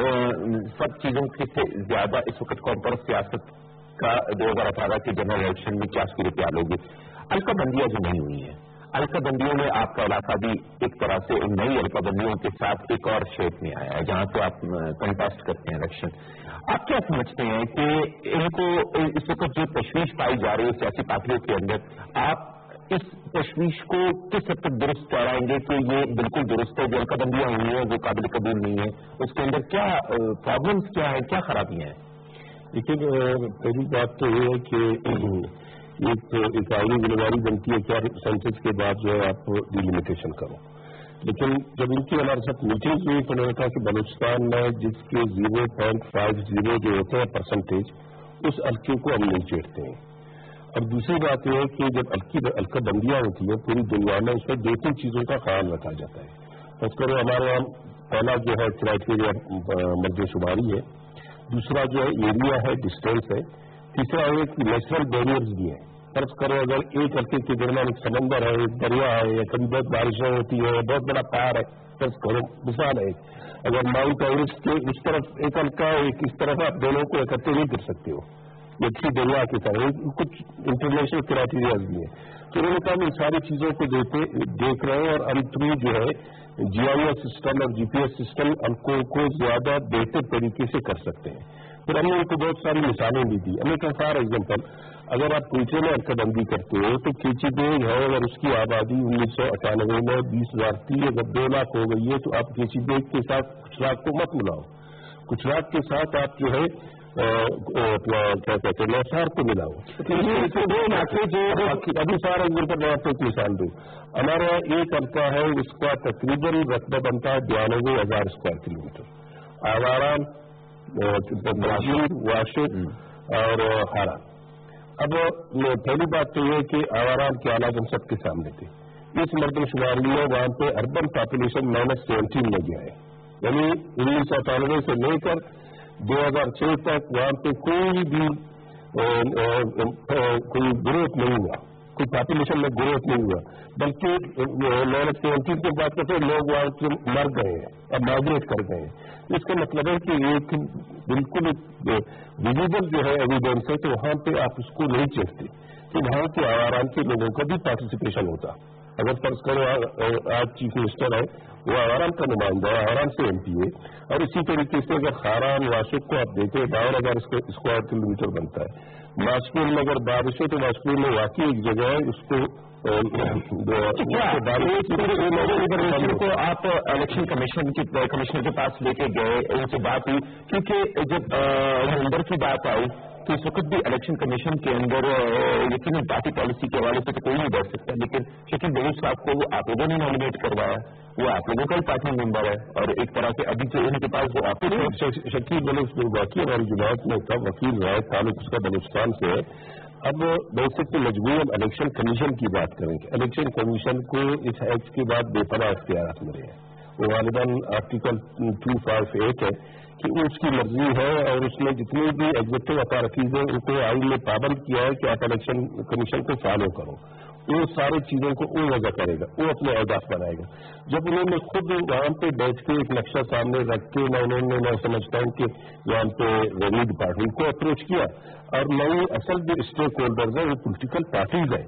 سب چیزوں سے زیادہ اس وقت کون پر سیاست کا دو ہزار اٹھارہ کے جنرل الیکشن میں کیا صورتحال ہوگی. الکا بندیاں جو نہیں ہوئی ہیں، الکا بندیوں میں آپ کا علاقہ بھی ایک طرح سے ان نئی الکا بندیوں کے ساتھ ایک اور شیپ میں آیا ہے جہاں سے آپ کنٹیسٹ کرتے ہیں الیکشن. آپ کیا سمجھتے ہیں کہ ان کو اس وقت جو تشویش پائی جا رہی ہے سیاسی پارٹیوں کے اندر، آپ اس تشویش کو کس حد تک درست ٹھہرائیں گے کہ یہ بالکل درست ہے، جو الکا بندیاں ہوئی ہیں وہ قابل قبول نہیں ہے، اس کے اندر کیا پرابلمس کیا ہے، کیا خرابیاں ہیں؟ لیکن پہلی بات تو یہ ہے کہ ایک ایک آئینی ذمہ داری بنتی ہے کیا سینسس کے بعد جو ہے آپ ڈیلیمیٹیشن کرو. لیکن جب ان کی ہمارے ساتھ میٹنگ ہوئی تو نے کہا کہ بلوچستان میں جس کے زیرو پوائنٹ فائیو زیرو جو ہوتے ہیں پرسنٹیج، اس الکے کو ہم نہیں چیڑتے ہیں. اور دوسری بات یہ ہے کہ جب الکی الکا بندیاں ہوتی ہیں پوری دنیا میں اس میں دو تین چیزوں کا خیال رکھا جاتا ہے. فرض کرو ہمارے یہاں پہلا جو ہے کرائٹیریا مرد شماری ہے، دوسرا جو ہے ایریا ہے، ڈسٹینس ہے، تیسرا ہے کہ نیچرل بیریئرز بھی ہیں. فرض کرو اگر ایک علاقے کے درمیان ایک سمندر ہے، ایک دریا ہے، یا کبھی بہت بارشیں ہوتی ہیں، بہت بڑا پہاڑ ہے، فرض کرو مثال ہے اگر ماؤنٹ ایورسٹ کے اس طرف ایک علاقہ ہے ایک اس طرف، آپ دونوں کو اکٹھے نہیں کر سکتے ہو، یہ اچھی دریا کی طرح کچھ انٹرنیشنل کرائٹیریاز بھی ہیں. تو انہوں نے کہا ہم ان ساری چیزوں کو دیکھ رہے ہیں اور ہم تھرو جو ہے جی آئی ایس سسٹم اور جی پی ایس سسٹم ہم کو زیادہ بہتر طریقے سے کر سکتے ہیں. پھر ہم نے ان کو بہت ساری مثالیں بھی دی. ہمیں کہا فار ایگزامپل اگر آپ کوئٹے میں الکا بندی کرتے ہو تو کیچی بیگ ہے اور اس کی آبادی انیس سو اٹھانوے میں بیس ہزار تھی، اگر دو لاکھ ہو گئی ہے تو آپ کیچی بیگ کے ساتھ کچھ لاکھ کو مت ملاؤ، کچھ لاکھ کے ساتھ آپ جو ہے اپنا کیا کہتے ہیں نوسار کو ملاؤ. ابھی سارا ایگزامپل میں آپ کو ایک مثال دوں. ہمارے یہاں ایک الکا ہے، اس کا تقریباً رقبہ بنتا ہے بیانوے ہزار اسکوائر کلو میٹر. آواران، واشد اور ہارا. اب پہلی بات تو یہ کہ آواران کے حالات ہم سب کے سامنے تھے. اس مردم شماری میں وہاں پہ اربن پاپولیشن مائنس سیونٹین میں گیا ہے، یعنی انیس سو اٹھانوے سے لے کر دو ہزار چھ تک وہاں پہ کوئی بھی کوئی گروتھ نہیں ہوا، کوئی پاپولیشن میں گروتھ نہیں ہوا، بلکہ مائنس سیونٹین کی بات کرتے ہیں لوگ وہاں سے مر گئے ہیں اور مائگریٹ کر گئے ہیں. اس کا مطلب ہے کہ ایک بالکل ویزیبل جو ہے ایویڈینس ہے کہ وہاں پہ آپ اس کو نہیں چیکتے کہ وہاں کے آواران کے لوگوں کا بھی پارٹیسپیشن ہوتا. اگر فرض کرو آج چیف منسٹر ہے وہ آواران کا نمائندہ ہے، آواران سے ایم پی ہے، اور اسی طریقے سے اگر خاران واشق کو آپ دیتے ہیں باون ہزار اسکوائر کلو میٹر بنتا ہے. واشپور میں اگر بارش ہے تو واشپور میں واقعی ایک جگہ ہے اس کو کو آپ الیکشن کمیشن کمشنر کے پاس لے کے گئے، ان سے بات ہوئی، کیونکہ جب نومبر کی بات آئی تو اس وقت بھی الیکشن کمیشن کے اندر یقیناً پارٹی پالیسی کے حوالے سے تو کوئی نہیں بیٹھ سکتا، لیکن شکیل بلوچ صاحب کو وہ آپ لوگوں نے نامنیٹ کروایا، وہ آپ لوگوں کا پارٹی ممبر ہے، اور ایک طرح سے ابھی جو ان کے پاس وہ آپ شکیل بلوچ واقعی ہماری جماعت میں تھا، وکیل رہا ہے، تعلق اس کا بلوچستان سے ہے. اب بیسک تو مجبور ہم الیکشن کمیشن کی بات کریں گے. الیکشن کمیشن کو اس ایکٹ کے بعد بے پناہ اختیارات ملے ہیں. وہ غالباً آرٹیکل ٹو فائیو ایٹ ہے کہ اس کی مرضی ہے اور اس میں جتنی بھی ایگزیکٹو اتھارٹیز ہیں ان کو آئین میں پابند کیا ہے کہ آپ الیکشن کمیشن کو فالو کرو. وہ ساری چیزوں کو وہ وضع کرے گا، وہ اپنے اہداف بنائے گا. جب انہوں نے خود وہاں پہ بیٹھ کے ایک نقشہ سامنے رکھ کے میں انہوں نے میں سمجھتا ہوں کہ یہاں پہ ریونیو ڈپارٹمنٹ کو اپروچ کیا، اور نئی اصل جو اسٹیک ہولڈرز ہیں وہ پولیٹیکل پارٹیز ہیں.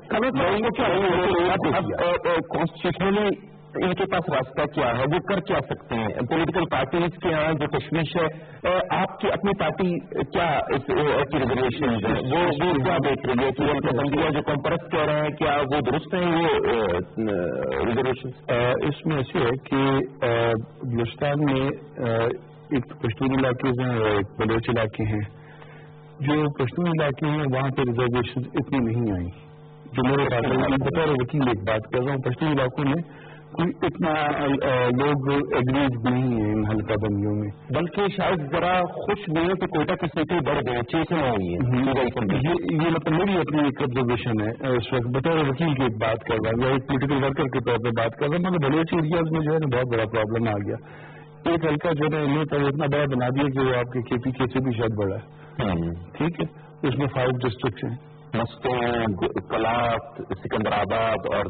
کانسٹیٹیوشنلی ان کے پاس راستہ کیا ہے، وہ کر کیا سکتے ہیں؟ پولیٹیکل پارٹیز کے یہاں جو تشویش ہے، آپ کی اپنی پارٹی کیا کی ریزرویشن ہے وہ وہ کیا دیکھ رہی ہے کہ ان کے بندیاں جو کمپرس کہہ رہے ہیں کیا وہ درست ہیں وہ ریزرویشن؟ اس میں ایسے ہے کہ بلوچستان میں ایک پشتون علاقے ہیں اور ایک بلوچ علاقے ہیں. جو پشتون علاقے ہیں وہاں پہ ریزرویشن اتنی نہیں آئی. جو میرے پاس بطور وکیل ایک بات کر رہا ہوں، پشتون علاقوں میں کوئی اتنا لوگ ایگریج بھی نہیں ہیں ان حلقہ بندیوں میں، بلکہ شاید ذرا خوش ہوئے کہ کوئٹہ کی سیٹیں بڑھ گئے، چھ سے نہ ہوئی ہے. یہ مطلب میری اپنی ایک آبزرویشن ہے اس وقت، بطور وکیل کی بات کر رہا ہوں یا ایک پولیٹیکل ورکر کے طور پہ بات کر رہا ہوں. مگر بلوچ ایریاز میں جو ہے نا بہت بڑا پرابلم آ گیا. ایک حلقہ جو ہے انہوں نے اتنا بڑا بنا دیا کہ وہ آپ کے کے پی کے سے بھی شاید بڑا ہے. ٹھیک ہے، اس میں فائیو ڈسٹرکٹس ہیں، مستونگ، کلات، سکندرآباد اور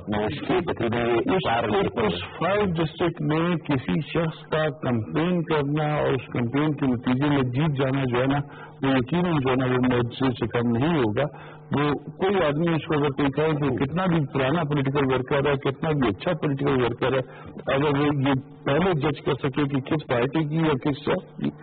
اس فائیو ڈسٹرکٹ میں کسی شخص کا کمپلین کرنا اور اس کمپلین کے نتیجے میں جیت جانا جو ہے نا وہ یقیناً جو ہے نا وہ معجزے سے کم نہیں ہوگا. وہ کوئی آدمی اس کو اگر کوئی کہے کہ کتنا بھی پرانا پولیٹیکل ورکر ہے، کتنا بھی اچھا پولیٹیکل ورکر ہے، اگر وہ یہ پہلے جج کر سکے کہ کس پارٹی کی یا کس شخص کی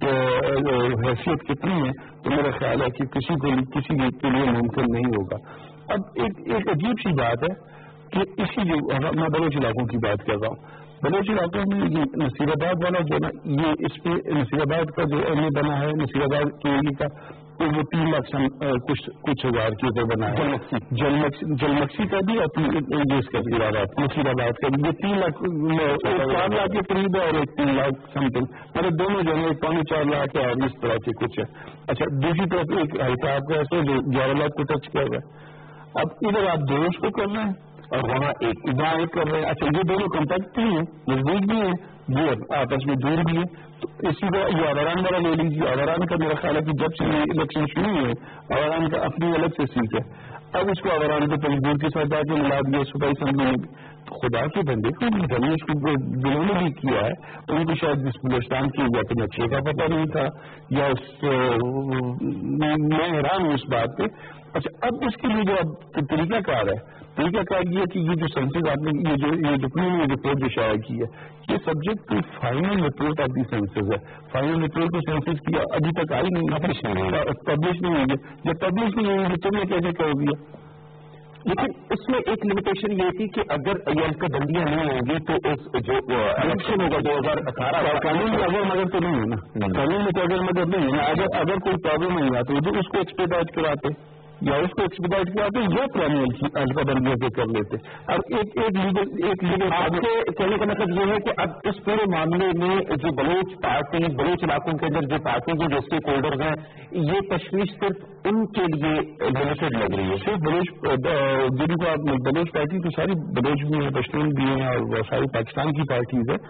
حیثیت کتنی ہے، تو میرا خیال ہے کہ کسی کو کسی کے لیے ممکن نہیں ہوگا. اب ایک ایک عجیب سی بات ہے کہ اسی جو میں بلوچ علاقوں کی بات کر رہا ہوں، بلوچ علاقوں میں یہ نصیر آباد والا جو ہے نا، یہ اس پہ نصیر آباد کا جو ایم اے بنا ہے، نصیر آباد کے ایریے کا، تو وہ تین لاکھ کچھ کچھ ہزار کے اوپر بنا ہے. جلمکسی کا بھی اور اس کا نصیر آباد نصیر آباد کا بھی یہ تین لاکھ چار لاکھ کے قریب ہے اور ایک تین لاکھ سم تھنگ، مطلب دونوں جو ہے پونے چار لاکھ ہے اور اس طرح سے کچھ ہے. اچھا، دوسری طرف ایک حلقہ آپ کا ایسے جو گیارہ لاکھ کو ٹچ کر رہا ہے. اب ادھر آپ دو اس کو کر رہے ہیں اور وہاں ایک وہاں ایک کر رہے ہیں. اچھا، یہ دونوں کمپیکٹ بھی ہیں، نزدیک بھی ہیں، وہ آپس میں دور بھی ہیں. تو اسی طرح یہ آوران والا لے لیجیے. آوران کا میرا خیال ہے کہ جب سے یہ الیکشن شروع ہوئے آوران کا اپنی الگ سے سیٹ ہے. اب اس کو آوران کو تجبور کے ساتھ جا کے ملا دیا صوبائی اسمبلی میں بھی. خدا کے بندے کو اس کو دلوں نے بھی کیا ہے، ان کو شاید اس بلوچستان کی یا تو نقشے کا پتہ نہیں تھا یا اس میں حیران ہوں اس بات پہ. اچھا، اب اس کے لیے جو اب طریقہ کار ہے، طریقہ کار یہ کہ یہ جو سینسز آپ نے یہ جو یہ ڈپلومے رپورٹ جو شائع کی ہے، یہ سبجیکٹ کی final report of the census ہے. فائنل رپورٹ تو سینسز کی ابھی تک آئی نہیں، پبلش نہیں ہوئی ہے. جب پبلش نہیں ہوئی تو تم نے کیسے کر دیا؟ لیکن اس میں ایک لمیٹیشن یہ تھی کہ اگر یہ کا بندیاں نہیں ہوں گی تو اس جو الیکشن ہوگا دو ہزار اٹھارہ قانون میں اگر مگر تو نہیں ہے نا، قانون میں تو اگر مگر نہیں ہے نا. اگر اگر کوئی پرابلم نہیں آتی تو اس کو ایکسپیڈائٹ کراتے یا اس کو ایکسپیڈائٹ کراتے یا پرانی حلقہ بندیوں پہ کر لیتے. اب ایک ایک لیگل ایک لیگل آپ کے کہنے کا مطلب یہ ہے کہ اب اس پورے معاملے میں جو بلوچ پارٹی بلوچ علاقوں کے اندر جو پارٹی کے جو اسٹیک ہولڈرز ہیں، یہ تشویش صرف ان کے لیے لمیٹڈ لگ رہی ہے. صرف بلوچ جن کو آپ بلوچ پارٹی تو ساری بلوچ بھی ہیں، پشتون بھی ہیں اور ساری پاکستان کی پارٹیز ہیں.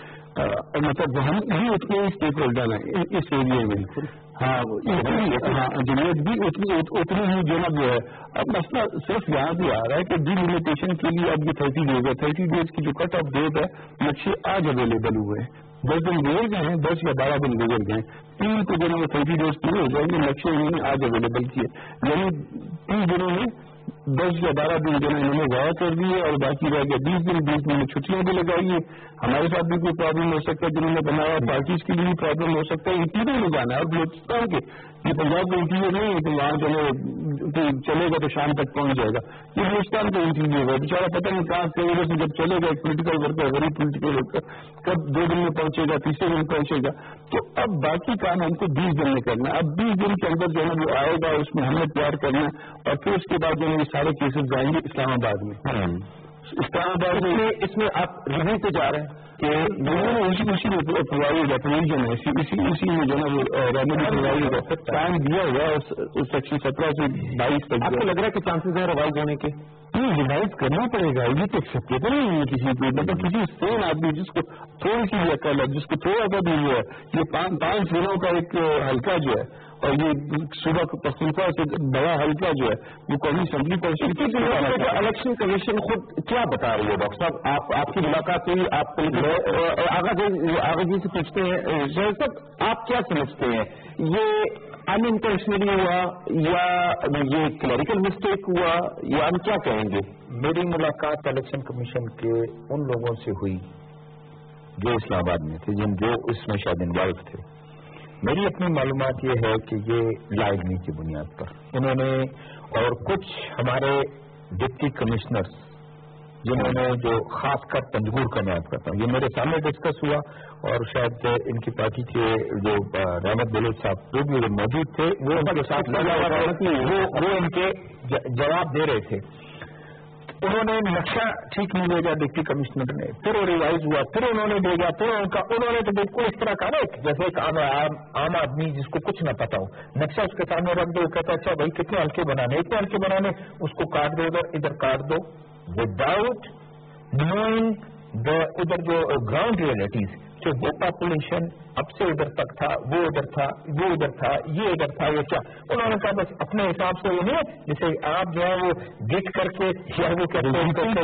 مطلب ہم بھی اتنے اسٹیک ہولڈر ہیں اس ایریے میں. ہاں ہاں جمعیت بھی اتنی اتنی ہی جو نا جو ہے. اب مسئلہ صرف یہاں بھی آ رہا ہے کہ ڈی لمیٹیشن کے لیے اب یہ تھرٹی ڈیز ہے. تھرٹی ڈیز کی جو کٹ آف ڈیٹ ہے نقشے آج اویلیبل ہوئے ہیں. دس دن گزر گئے ہیں، دس یا بارہ دن گزر گئے ہیں. تین کو دنوں میں تھرٹی ڈیز پورے ہو جائیں گے. نقشے انہوں نے آج اویلیبل کیے، یعنی تین دنوں میں دس یا بارہ دن جو ہے انہوں نے ضائع کر دیے اور باقی رہ گیا بیس دن. بیس دن میں چھٹیاں بھی لگائیے. ہمارے ساتھ بھی کوئی پرابلم ہو سکتا ہے، جنہوں نے بنایا پارٹیز کے لیے بھی پرابلم ہو سکتا ہے. انٹیریئر میں جانا ہے اور بلوچستان کے یہ پنجاب کا انٹیریئر نہیں ہے کہ وہاں چلے چلے گا تو شام تک پہنچ جائے گا. یہ بلوچستان کا انٹیریئر ہے. بیچارہ پتہ نہیں کہاں سے وجہ سے جب چلے گا ایک پولیٹیکل ورکر غریب پولیٹیکل ورکر کب دو دن میں پہنچے گا، تیسرے دن پہنچے گا. تو اب باقی کام ہم کو بیس دن میں کرنا ہے. اب بیس دن کے اندر جو ہے وہ آئے گا، اس میں ہم نے تیار کرنا ہے اور پھر اس کے بعد جو ہے یہ سارے کیسز جائیں گے اسلام آباد میں. اسلام آباد میں اس میں آپ ریویو پہ جا رہے ہیں کہ اسی اسی میں پروائڈ ہوگا پروویژن ہے اسی اسی میں جو ہے وہ ریمیڈی پرووائڈ ہوگا. ٹائم دیا ہوا ہے سیکشن سترہ سے بائیس تک. آپ کو لگ رہا ہے کہ چانسز ہیں ریوائز ہونے کے؟ نہیں، ریوائز کرنا پڑے گا. یہ تو ایکسیپٹیبل نہیں ہے کسی کو. مطلب کسی سیم آدمی جس کو تھوڑی سی بھی عقل ہے، جس کو تھوڑا سا بھی ہوا ہے، یہ پانچ ضلعوں کا ایک حلقہ جو ہے اور یہ صوبہ پختونخوا سے بڑا حلقہ جو ہے وہ قومی اسمبلی پر الیکشن کمیشن خود کیا بتا رہی ہے؟ ڈاکٹر صاحب آپ آپ کی ملاقات ہوئی، آپ آغا جی آغا جی سے پوچھتے ہیں شہر صاحب آپ کیا سمجھتے ہیں یہ ان انٹینشنلی ہوا یا یہ کلیریکل مسٹیک ہوا یا ہم کیا کہیں گے؟ میری ملاقات الیکشن کمیشن کے ان لوگوں سے ہوئی جو اسلام آباد میں تھے، جن جو اس میں شاید انوالو تھے. میری اپنی معلومات یہ ہے کہ یہ لا علمی کی بنیاد پر انہوں نے اور کچھ ہمارے ڈپٹی کمشنرز جنہوں نے جو خاص کر پنجگور کا میں آپ کرتا ہوں، یہ میرے سامنے ڈسکس ہوا اور شاید ان کی پارٹی کے جو رحمت بلوچ صاحب وہ بھی موجود تھے، وہ ان کے ساتھ وہ ان کے جواب دے رہے تھے. उन्होंने नक्शा ठीक नहीं भेजा डिप्टी कमिश्नर ने, फिर वो रिवाइज हुआ, फिर उन्होंने भेजा, फिर उनका उन्होंने तो बिल्कुल इस तरह का ना जैसे एक आम, आम, आम आदमी जिसको कुछ न पता हो, नक्शा उसके सामने रख दो, कहता अच्छा भाई कितने हल्के बनाने, इतने हल्के बनाने, उसको काट दो उधर, इधर काट दो, विदाउट नोइंग द उधर जो ग्राउंड रियलिटीज, जो वो पॉपुलेशन अब से उधर तक था, वो उधर था, वो उधर था, ये इधर था, ये क्या, उन्होंने कहा बस अपने हिसाब से, ये नहीं जैसे आप जो है वो गिट करके या वो कहते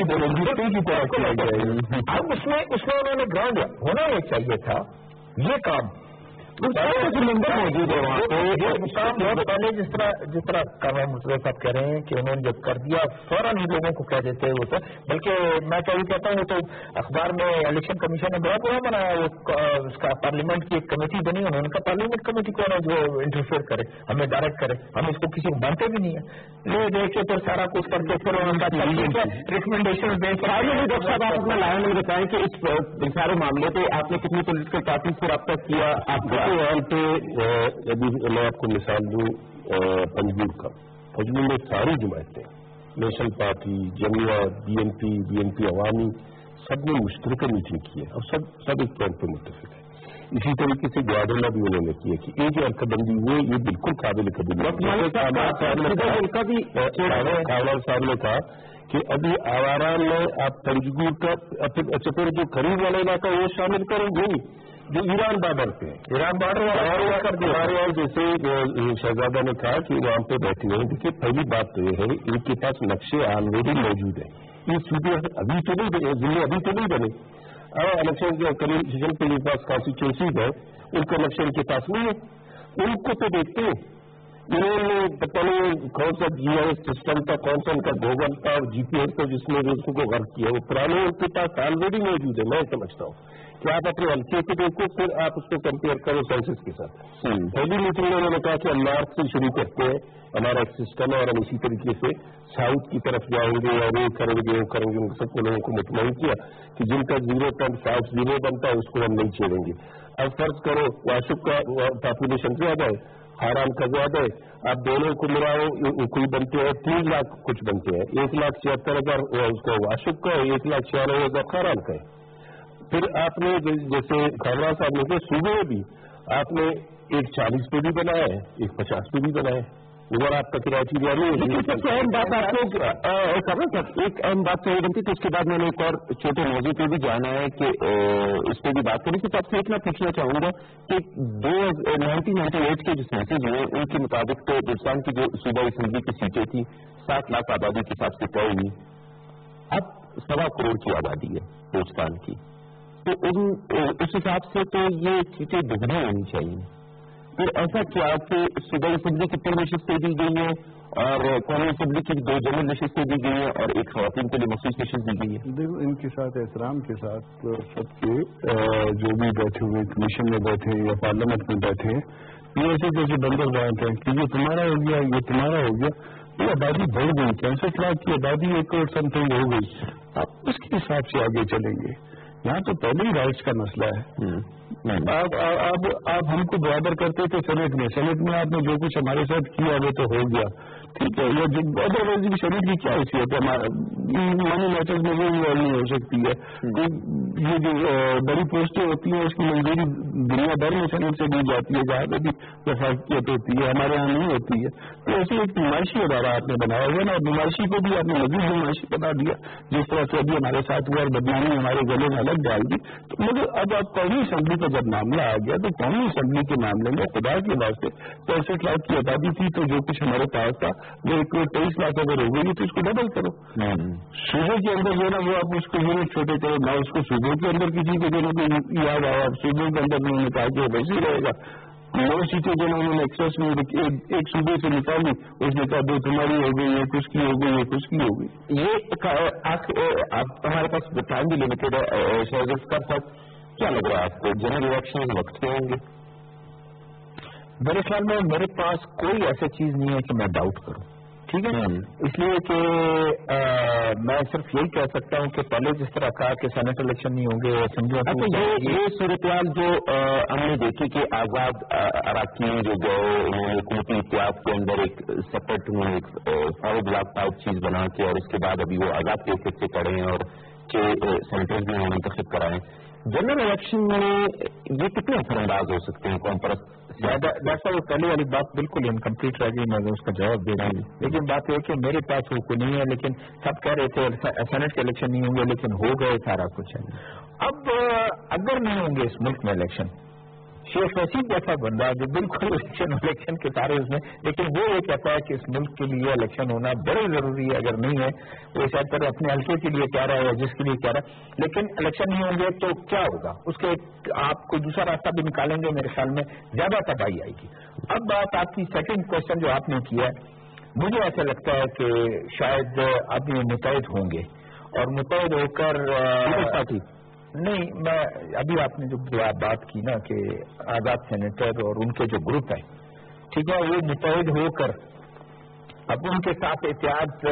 हैं, अब उसमें उसमें उन्होंने ग्राउंड होना नहीं चाहिए था ये काम सिलेंडर मौजूद है वहाँ पे काम बहुत पहले जिस तरह जिस तरह कामरान मुर्तज़ा साहब कह रहे हैं कि उन्होंने जब कर दिया फौरन ही लोगों को कह देते हैं वो सर, बल्कि मैं क्या ही कहता हूँ, तो अखबार में इलेक्शन कमीशन ने बड़ा बुरा बनाया, वो उसका पार्लियामेंट की एक कमेटी बनी, उन्होंने कहा पार्लियामेंट कमेटी को जो इंटरफेयर करे, हमें डायरेक्ट करे, हम इसको किसी को मानते भी नहीं है, ले देख के फिर सारा कुछ करके फिर उन्होंने रिकमेंडेशन देकर डॉक्टर साहब आप अपना लाइन में बताएं कि इस सारे मामले पे आपने कितनी पोलिटिकल पार्टी से रब्ता किया? आपका यहाँ पे यदि मैं आपको मिसाल दूँ पंजगुड़ का, पंजगुड़ में सारी जमायतें, नेशनल पार्टी, जमीयत, बीएनपी, बीएनपी अवामी, सब ने मुश्तरक मीटिंग की है और सब सब एक पॉइंट पर मुत्तफिक है। इसी तरीके से ग्वाडोला भी उन्होंने किया कि एक जो हरकतबंदी हुई ये बिल्कुल काबिल कबूल है। खावलार साहब ने कहा कि अभी आवारा में आप पंजगुड़ का अच्छा फिर जो करीब वाला इलाका वो शामिल करेंगे, जो ईरान बॉर्डर पे है, ईरान बॉर्डर हमारे और जैसे शहजादा ने कहा कि वहाँ पे बैठे हुए हैं। देखिए पहली बात तो ये है इनके पास नक्शे ऑलरेडी मौजूद है, ये सूबे अभी तो नहीं बने, जिले अभी तो नहीं बने, और इलेक्शन के कमीशन के पास कॉन्स्टिट्यूंसी है, उनका नक्शा इनके पास नहीं है, उनको तो देखते हैं। इन्होंने पता नहीं कौन सा जी आई एस सिस्टम था, कौन सा उनका गूगल था और जीपीएस था जिसमें उसको वर्क किया, वो पुराने उनके पास ऑलरेडी मौजूद है। मैं समझता हूँ कि आप अपने हल्के को देखो, फिर आप उसको कंपेयर करो सेंसस के साथ। पहली मीटिंग में उन्होंने कहा कि हम नॉर्थ से शुरू करते हैं, हमारा एक सिस्टम है और हम इसी तरीके से साउथ की तरफ जाएंगे और वो करेंगे वो करेंगे। उन सबको लोगों को मुतमईन किया कि जिनका जीरो पॉइंट फाइव जीरो बनता है उसको हम नहीं छेड़ेंगे। अब फर्ज करो वाशुक का पॉपुलेशन ज्यादा है, हारान का ज्यादा है, आप दोनों को मिलाओ कोई बनते हैं तीन लाख कुछ बनते हैं, एक लाख छिहत्तर हजार उसको वाशुक का है, एक लाख छियानवे हजार हारान का है। फिर आपने जैसे खामरान साहब ने कहा सूबे में भी आपने एक चालीस पे भी बनाया है, एक पचास पे भी बनाया है, उधर आपका किराची जारी है। लेकिन सबसे अहम बात आपको खबर सर एक अहम बात तो ये बनती है, उसके बाद मैंने एक और छोटे मौजू पे भी जाना है कि इस पर भी बात करें। तो आपसे इतना पूछना चाहूंगा कि दो नाइनटीन नाइन्टी एट के जो सेंसस हुए उनके मुताबिक तो हिंदुस्तान की जो सूबा असेंबली की सीटें थी सात लाख आबादी के हिसाब से तय हुई, अब सवा करोड़ की आबादी है हिंदुस्तान की, तो उन उस हिसाब से तो ये सीटें दुगनी होनी चाहिए। फिर ऐसा क्या कि सूबा असेंबली की तीन नशिस्तें दी गई हैं और कौमी असेंबली की दो जनरल नशिस्तें दी गई हैं और एक खवातीन के लिए मखसूस नशिस्त दी गई है। देखो इनके साथ एहतराम के साथ सबके जो भी बैठे हुए कमीशन में बैठे या पार्लियामेंट में बैठे ये ऐसे जैसे बंदर बांट हैं कि ये तुम्हारा हो गया ये तुम्हारा हो गया, ये आबादी बढ़ गई, पैंसठ लाख की आबादी एक करोड़ समथिंग हो गई, आप उसके हिसाब से आगे चलेंगे। यहाँ तो पहले ही राइट्स का मसला है। आप अब आप हमको बराबर करते थे सेनेट में, सेनेट में आपने जो कुछ हमारे साथ किया वो तो हो गया, ठीक है, या अदरवाइज भी सेनेट की क्या हैसियत है, मनी मैटर्स में ये नहीं हो सकती है। ये जो बड़ी पोस्टें होती हैं उसकी मंजूरी दुनिया भर में सेनेट से दी जाती है, जहाँ पे भी वफाकियत होती है, हमारे यहाँ नहीं होती है। तो ऐसे एक नुमाइशी अदारा आपने बनाया हुआ ना, नुमाइशी को भी आपने मजीद नुमाइशी बना दिया, जिस तरह से अभी हमारे साथ हुआ और बदनामी हमारे गले में अलग डाल दी। तो मगर अब आप कौमी असेंबली का जब मामला आ गया तो कौमी असेंबली के मामले में खुदा के वास्ते पैंसठ लाख की आबादी थी, तो जो कुछ हमारे पास था वो एक करोड़ तेईस लाख अगर हो गई तो इसको डबल करो। सूबे के अंदर जो है ना वो आप उसको यूनिट छोटे करो ना, उसको सूबे के अंदर किसी को देने को याद आया, सूबे के अंदर उन्होंने कहा कि वैसे ही रहेगा। नौ सीटें जो उन्होंने एक्सेस में एक, एक सूबे से निकाली, उसने कहा दो तुम्हारी हो गई, एक उसकी हो गई, एक उसकी हो गई। ये आप हमारे पास टाइम भी लिमिटेड है शहजाद साहब, क्या लग रहा है आपको जनरल इलेक्शन वक्त पे होंगे? मेरे ख्याल में मेरे पास कोई ऐसी चीज नहीं है कि मैं डाउट करूं, ٹھیک ہے. اس لیے کہ میں صرف یہی کہہ سکتا ہوں کہ پہلے جس طرح کہا کہ سینٹ الیکشن نہیں ہوں گے اسمبلی. یہ صورتحال جو ہم نے دیکھی کہ آزاد اراکین جو گئے انہوں نے حکومتی اتحاد کے اندر ایک سیپریٹ انہوں نے ایک فارورڈ بلاک ٹائپ چیز بنا کے اور اس کے بعد ابھی وہ آزاد کیسے سے پڑے ہیں اور کہ سینٹرز بھی انہوں نے منتخب کرائے. جنرل الیکشن میں یہ کتنے اثر انداز ہو سکتے ہیں قوم پرست؟ ڈاکٹر صاحب وہ پہلی والی بات بالکل انکمپلیٹ رہ گئی, میں اس کا جواب دے رہا ہوں. لیکن بات یہ کہ میرے پاس وہ کوئی نہیں ہے, لیکن سب کہہ رہے تھے سینٹ کے الیکشن نہیں ہوں گے, لیکن ہو گئے سارا کچھ ہے. اب اگر نہیں ہوں گے اس ملک میں الیکشن, شیخ رشید جیسا بندہ جو بالکل الیکشن الیکشن کے سارے اس میں, لیکن وہ یہ کہتا ہے کہ اس ملک کے لیے الیکشن ہونا بڑے ضروری ہے, اگر نہیں ہے وہ شاید پر اپنے حلقے کے لیے کہہ رہا ہے یا جس کے لیے کہہ رہا ہے, لیکن الیکشن نہیں ہوں گے تو کیا ہوگا, اس کے آپ کوئی دوسرا راستہ بھی نکالیں گے, میرے خیال میں زیادہ تباہی آئے گی. اب بات آپ کی سیکنڈ کوشچن جو آپ نے کیا ہے, مجھے ایسا لگتا ہے کہ شاید اب یہ متحد ہوں گے اور متحد ہو کر ساتھی نہیں, میں ابھی آپ نے جو بات کی نا کہ آزاد سینیٹر اور ان کے جو گروپ ہے, ٹھیک ہے, وہ متحد ہو کر اب ان کے ساتھ اتحاد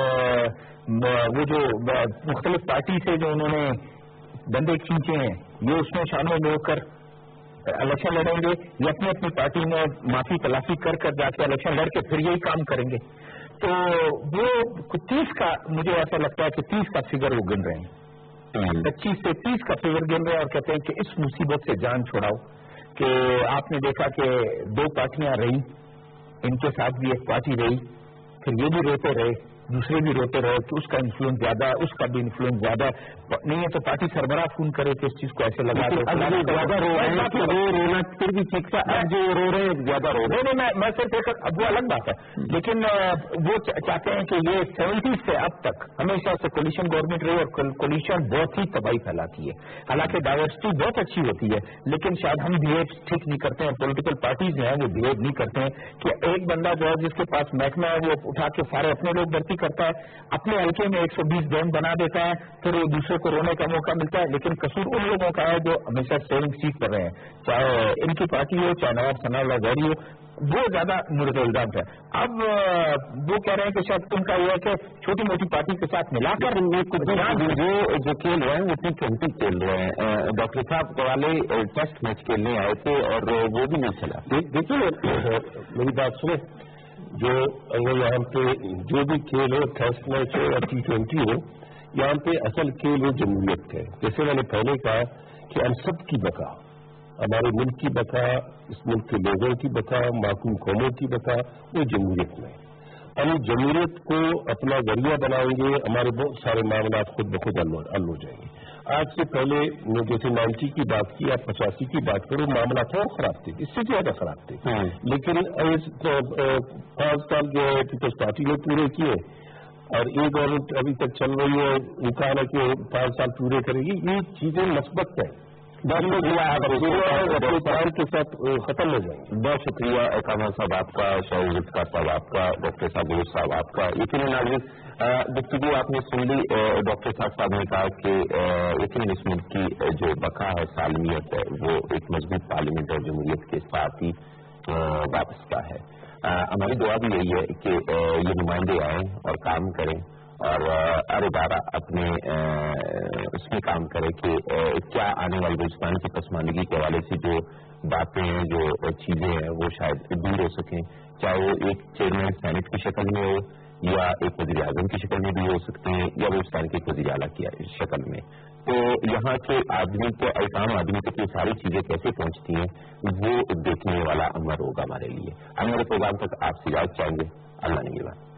وہ جو مختلف پارٹی سے جو انہوں نے بندے کھینچے ہیں یہ اس میں شامل ہو کر الیکشن لڑیں گے یا اپنی اپنی پارٹی میں معافی تلافی کر کر جا کے الیکشن لڑ کے پھر یہی کام کریں گے. تو وہ تیس کا مجھے ایسا لگتا ہے کہ تیس کا فگر وہ گن رہے ہیں, پچیس سے تیس کا فگر گن رہے ہیں اور کہتے ہیں کہ اس مصیبت سے جان چھڑاؤ. کہ آپ نے دیکھا کہ دو پارٹیاں رہی, ان کے ساتھ بھی ایک پارٹی رہی, پھر یہ بھی روتے رہے, دوسرے بھی روتے رہے کہ اس کا انفلوئنس زیادہ ہے, اس کا بھی انفلوئنس زیادہ نہیں ہے, تو پارٹی سربراہ فون کرے کہ اس چیز کو ایسے لگا دو. زیادہ رو رہے ہیں وہ رونا پھر بھی ٹھیک تھا, اب جو رو رہے ہیں زیادہ رو رہے ہیں. میں صرف ایک اب وہ الگ بات ہے, لیکن وہ چاہتے ہیں کہ یہ سیونٹیز سے اب تک ہمیشہ سے کولیشن گورنمنٹ رہی اور کولیشن بہت ہی تباہی پھیلاتی ہے. حالانکہ ڈائیورسٹی بہت اچھی ہوتی ہے, لیکن شاید ہم بہیو ٹھیک نہیں کرتے ہیں, پولیٹیکل پارٹیز جو ہیں وہ بہیو نہیں کرتے ہیں کہ ایک بندہ جو ہے جس کے پاس محکمہ ہے وہ اٹھا کے سارے اپنے لوگ بھرتی کرتا ہے, اپنے حلقے میں ایک سو بیس ڈیم بنا دیتا ہے, پھر وہ دوسرے کو رونے کا موقع ملتا ہے. لیکن قصور ان لوگوں کا ہے جو ہمیشہ سیونگ سیٹ کر رہے ہیں, چاہے ان کی پارٹی ہو چاہے نواب ثناء اللہ ظہری ہو, وہ زیادہ مورد الزام ہے. اب وہ کہہ رہے ہیں کہ شاید ان کا یہ ہے کہ چھوٹی موٹی پارٹی کے ساتھ ملا کر جو کھیل رہے ہیں وہ ٹی ٹوینٹی کھیل رہے ہیں. ڈاکٹر صاحب والے ٹیسٹ میچ کھیلنے آئے تھے اور وہ بھی نہیں چلا. دیکھیے میری بات سنیں, جو اگر یہاں پہ جو بھی کھیل ہو, ٹیسٹ میچ ہو یا ٹی ٹوینٹی ہو, یہاں پہ اصل کھیل وہ جمہوریت ہے. جیسے میں نے پہلے کہا کہ ہم سب کی بقا, ہمارے ملک کی بقا, اس ملک کے لوگوں کی بقا, معقوم قوموں کی بقا, وہ جمہوریت میں. ہم جمہوریت کو اپنا ذریعہ بنائیں گے, ہمارے بہت سارے معاملات خود بخود حل ہو جائیں گے. آج سے پہلے میں جیسے نائنٹی کی بات کی یا پچاسی کی بات کروں, معاملات اور خراب تھے, اس سے زیادہ خراب تھے. لیکن پانچ سال جو ہے پیپلز پارٹی نے پورے کیے اور یہ گورنمنٹ ابھی تک چل رہی ہے, امکان ہے کہ پانچ سال پورے کرے گی. یہ چیزیں مثبت ہیں, کے ساتھ ختم ہو جائیں. بہت شکریہ کامل صاحب آپ کا, شاہ ذوالفقار صاحب آپ کا, ڈاکٹر صاحب گلوچ صاحب آپ کا. یقیناً ناظرین گفتگو آپ نے سن لی. ڈاکٹر صاحب صاحب نے کہا کہ یقیناً اس ملک کی جو بقا ہے, سالمیت ہے, وہ ایک مضبوط پارلیمنٹ اور جمہوریت کے ساتھ ہی وابستہ ہے. ہماری دعا بھی یہی ہے کہ یہ نمائندے آئیں اور کام کریں اور ہر ادارہ اپنے اس میں کام کرے کہ کیا آنے والے بلوچستان کی پسماندگی کے حوالے سے جو باتیں ہیں, جو چیزیں ہیں, وہ شاید دور ہو سکیں. چاہے وہ ایک چیئرمین سینٹ کی شکل میں ہو یا ایک وزیر اعظم کی شکل میں بھی ہو سکتے ہیں یا بلوچستان کے ایک وزیر اعلیٰ کی شکل میں. تو یہاں کے آدمی کو, عام آدمی تک یہ ساری چیزیں کیسے پہنچتی ہیں, وہ دیکھنے والا امر ہوگا ہمارے لیے. ہمارے پروگرام تک آپ سے اجازت چاہیں گے. اللہ نگہبان.